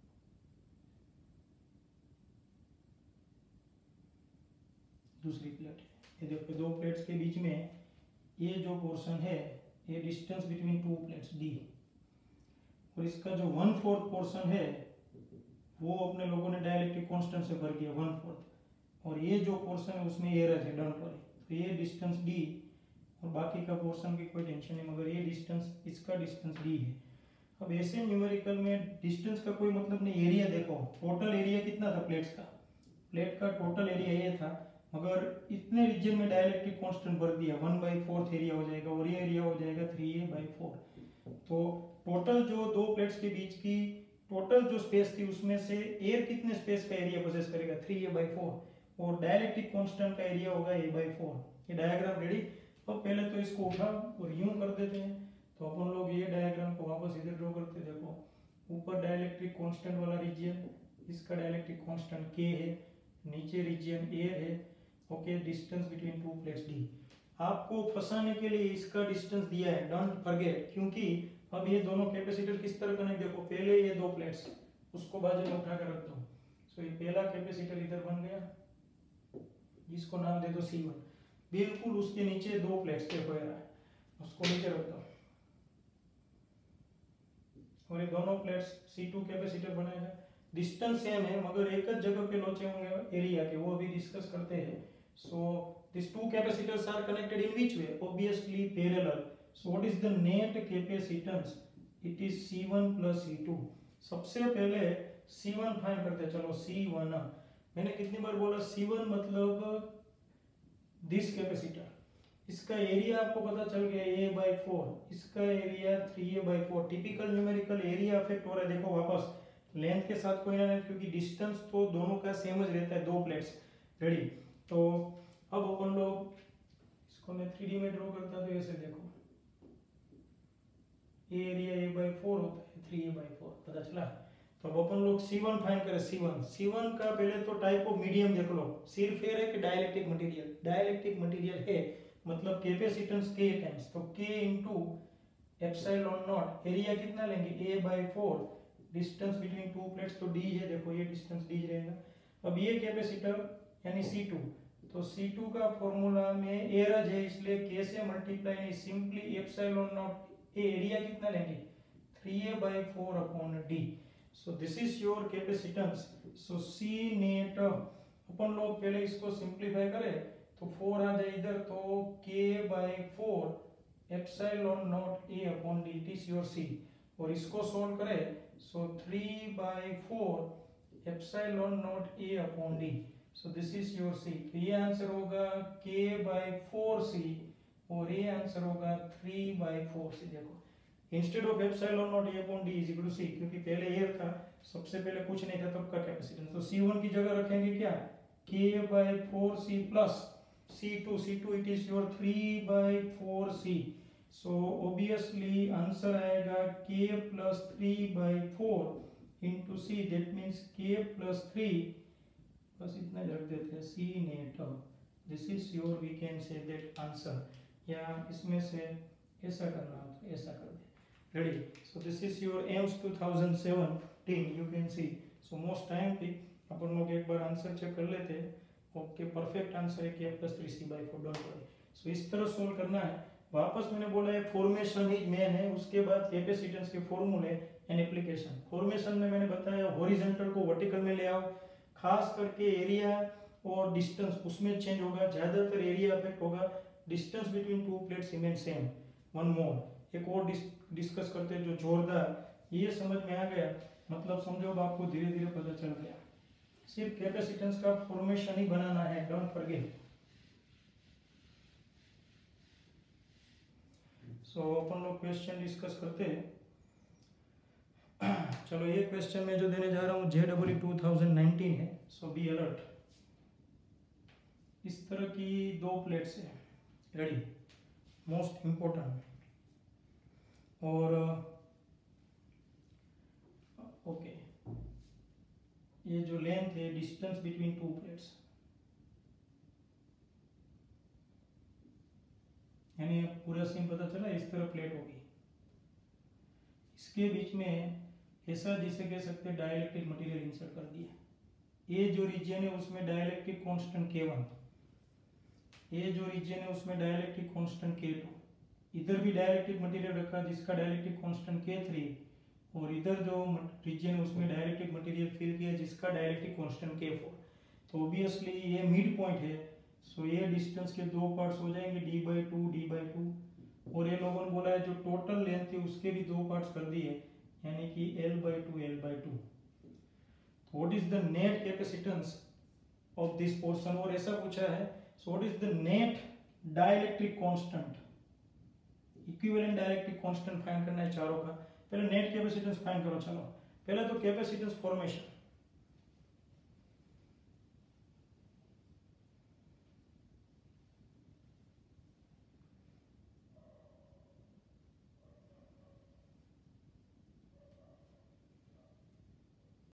दूसरी प्लेट है। ये देखो दो प्लेट्स के बीच में ये जो पोर्शन है, ये distance between two plates D, और इसका जो 1/4 पोर्शन है वो अपने लोगों ने डाइलेक्ट्रिक कांस्टेंट से भर दिया 1/4, और ये जो पोर्शन है उसमें एरर है डंट वाली, तो ये डिस्टेंस D, और बाकी का पोर्शन की कोई टेंशन नहीं, मगर ये डिस्टेंस, इसका डिस्टेंस D है। अब ऐसे न्यूमेरिकल में डिस्टेंस का कोई मतलब नहीं। एरिया देखो, टोटल एरिया कितना था प्लेट्स का, प्लेट का टोटल एरिया ये था, मगर इतने रीजन में डाइलेक्ट्रिक कांस्टेंट भर दिया, 1/4 एरिया हो जाएगा, और ये एरिया हो जाएगा 3a/4। तो टोटल जो दो प्लेट्स के बीच की टोटल जो स्पेस थी उसमें से एयर कितने स्पेस का एरिया पोजेस करेगा, 3a/4, और डाइलेक्ट्रिक कांस्टेंट का एरिया होगा a/4। ये डायग्राम रेडी। तो पहले तो इसको उठा और यूं कर देते हैं, तो अपन लोग ये डायग्राम को वापस इधर ड्रॉ करते हैं। देखो ऊपर डाइलेक्ट्रिक कांस्टेंट वाला रीजन, इसका डाइलेक्ट्रिक कांस्टेंट K है, नीचे रीजन एयर है। Okay, distance between two plates D। आपको फंसाने के लिए इसका डिस्टेंस दिया है, डोंट फॉरगेट, क्योंकि अब ये दोनों कैपेसिटर किस तरह कनेक्ट, देखो पहले ये दो प्लेट्स, उसको बाजू में उठा कर रख दो। सो ये पहला कैपेसिटर इधर बन गया, जिसको नाम दे दो C1। बिल्कुल उसके नीचे दो प्लेट्स देखो यार, उसको नीचे रख दो, और ये दोनों प्लेट्स C2 कैपेसिटर बनाएगा। डिस्टेंस सेम है मगर एक जगह पे लोचे होंगे एरिया के, वो अभी डिस्कस करते हैं। So these two capacitors are connected in which way? Obviously parallel. So what is the net capacitance? It is C1 plus C2. सबसे पहले C1 फाइंड करते हैं। चलो C1, मैंने कितनी बार बोला C1 मतलब दिस कैपेसिटर, इसका एरिया आपको पता चल गया a/4, इसका area 3a/4। Typical numerical area affect हो रहा है। देखो वापस लेंथ के साथ कोई ना, क्योंकि डिस्टेंस तो दोनों का सेम ही रहता है, दो प्लेट्स। रेडी, तो अब अपन लोग इसको मैं 3D में ड्रॉ करता, तो ऐसे देखो ये एरिया a/4 होता है, 3a/4 पता चला। तो अब अपन लोग C1 फाइंड करें। C1 का पहले तो टाइप ऑफ मीडियम देख लो, सिर्फ एयर है कि डाइलेक्ट्रिक मटेरियल, डाइलेक्ट्रिक मटेरियल है मतलब कैपेसिटेंस K टाइम्स, तो K into epsilon not, area कितना लेंगे A/4, distance between two plates तो d है, देखो ये डिस्टेंस d रहेगा। अब ये कैपेसिटर यानी C2, तो C2 का फॉर्मूला में A रज है इसलिए K से मल्टीप्लाई नहीं, simply epsilon not A, area कितना लेंगे 3A/4 upon d। So this is your capacitance. So C net, अपन लोग पहले इसको सिंप्लीफाई करें तो 4 आ जाए इधर, तो K/4 epsilon not A upon d, it is your C। और इसको सोल्व करें so 3/4 epsilon not A upon d, so this is your C। तो ये आंसर होगा K/4C और ये आंसर होगा 3/4C। देखो instead of epsilon not A upon d is equal to C, क्योंकि पहले एयर था, सबसे पहले कुछ नहीं था तब का कैपेसिटेंस, तो C1 की जगह रखेंगे क्या K/4C plus C2 it is your 3/4C। So obviously answer आएगा K plus 3/4 into C, that means K plus 3, बस इतना रख देते हैं C net. This is your we can say that answer, या इसमें से ऐसा करना हो तो ऐसा कर दे। Ready, so this is your AIIMS 2017, you can see. So most time पे अपन लोग एक बार आंसर चेक कर लेते हैं। ओके, परफेक्ट आंसर है K plus 3C/4, don't worry. So इस तरह सोल्व करना है। वापस मैंने बोला है फॉर्मेशन ही मेन है, उसके बाद कैपेसिटेंस के फॉर्मूले एंड एप्लीकेशन। फॉर्मेशन में मैंने बताया हॉरिजॉन्टल को वर्टिकल में ले आओ, खास करके एरिया और डिस्टेंस उसमें चेंज होगा, ज्यादातर एरिया अफेक्ट होगा, distance between two plates remain same. One more, एक और डिस्कस करते हैं जो जोरदार, ये समझ में आ गया, मतलब समझो अब आपको धीरे धीरे पता चल गया। सिर्फ कैपेसिटेंस का फॉर्मेशन ही बनाना है, डोंट फॉरगेट। सो अपन लोग क्वेश्चन डिस्कस करते हैं। चलो ये क्वेश्चन में जो देने जा रहा हूँ JEE 2019 है, सो बी अलर्ट। इस तरह की दो प्लेट्स है, रेडी, मोस्ट इंपॉर्टेंट। और ओके, ये जो लेंथ है डिस्टेंस बिटवीन टू प्लेट्स, यानी पूरा सीन पता चला, इस तरह प्लेट होगी, इसके बीच में ऐसा जिसे कह सकते हैं डाइलेक्ट्रिक मटेरियल इंसर्ट कर दिया। ये जो रीजन है उसमें डाइलेक्ट्रिक कांस्टेंट K1, ये जो रीजन है उसमें डाइलेक्ट्रिक कांस्टेंट K2, इधर भी डाइलेक्ट्रिक मटेरियल रखा जिसका डाइलेक्ट्रिक कांस्टेंट K3, और इधर जो रीजन है उसमें डाइलेक्ट्रिक मटेरियल फिल किया जिसका डाइलेक्ट्रिक कांस्टेंट K4। तो ऑब्वियसली ये मिड पॉइंट है, सो ये डिस्टेंस के दो पार्ट्स हो जाएंगे d/2, और ये लोगों ने बोला है जो टोटल लेंथ है उसके भी दो पार्ट्स कर दिए, यानी कि L/2। तो what is the net capacitance of this portion, और ऐसा पूछा है so what is the net dielectric constant, equivalent dielectric constant find करना है चारों का। पहले नेट कैपेसिटेंस फाइंड करो। चलो पहले तो कैपेसिटेंस फॉर्मेशन,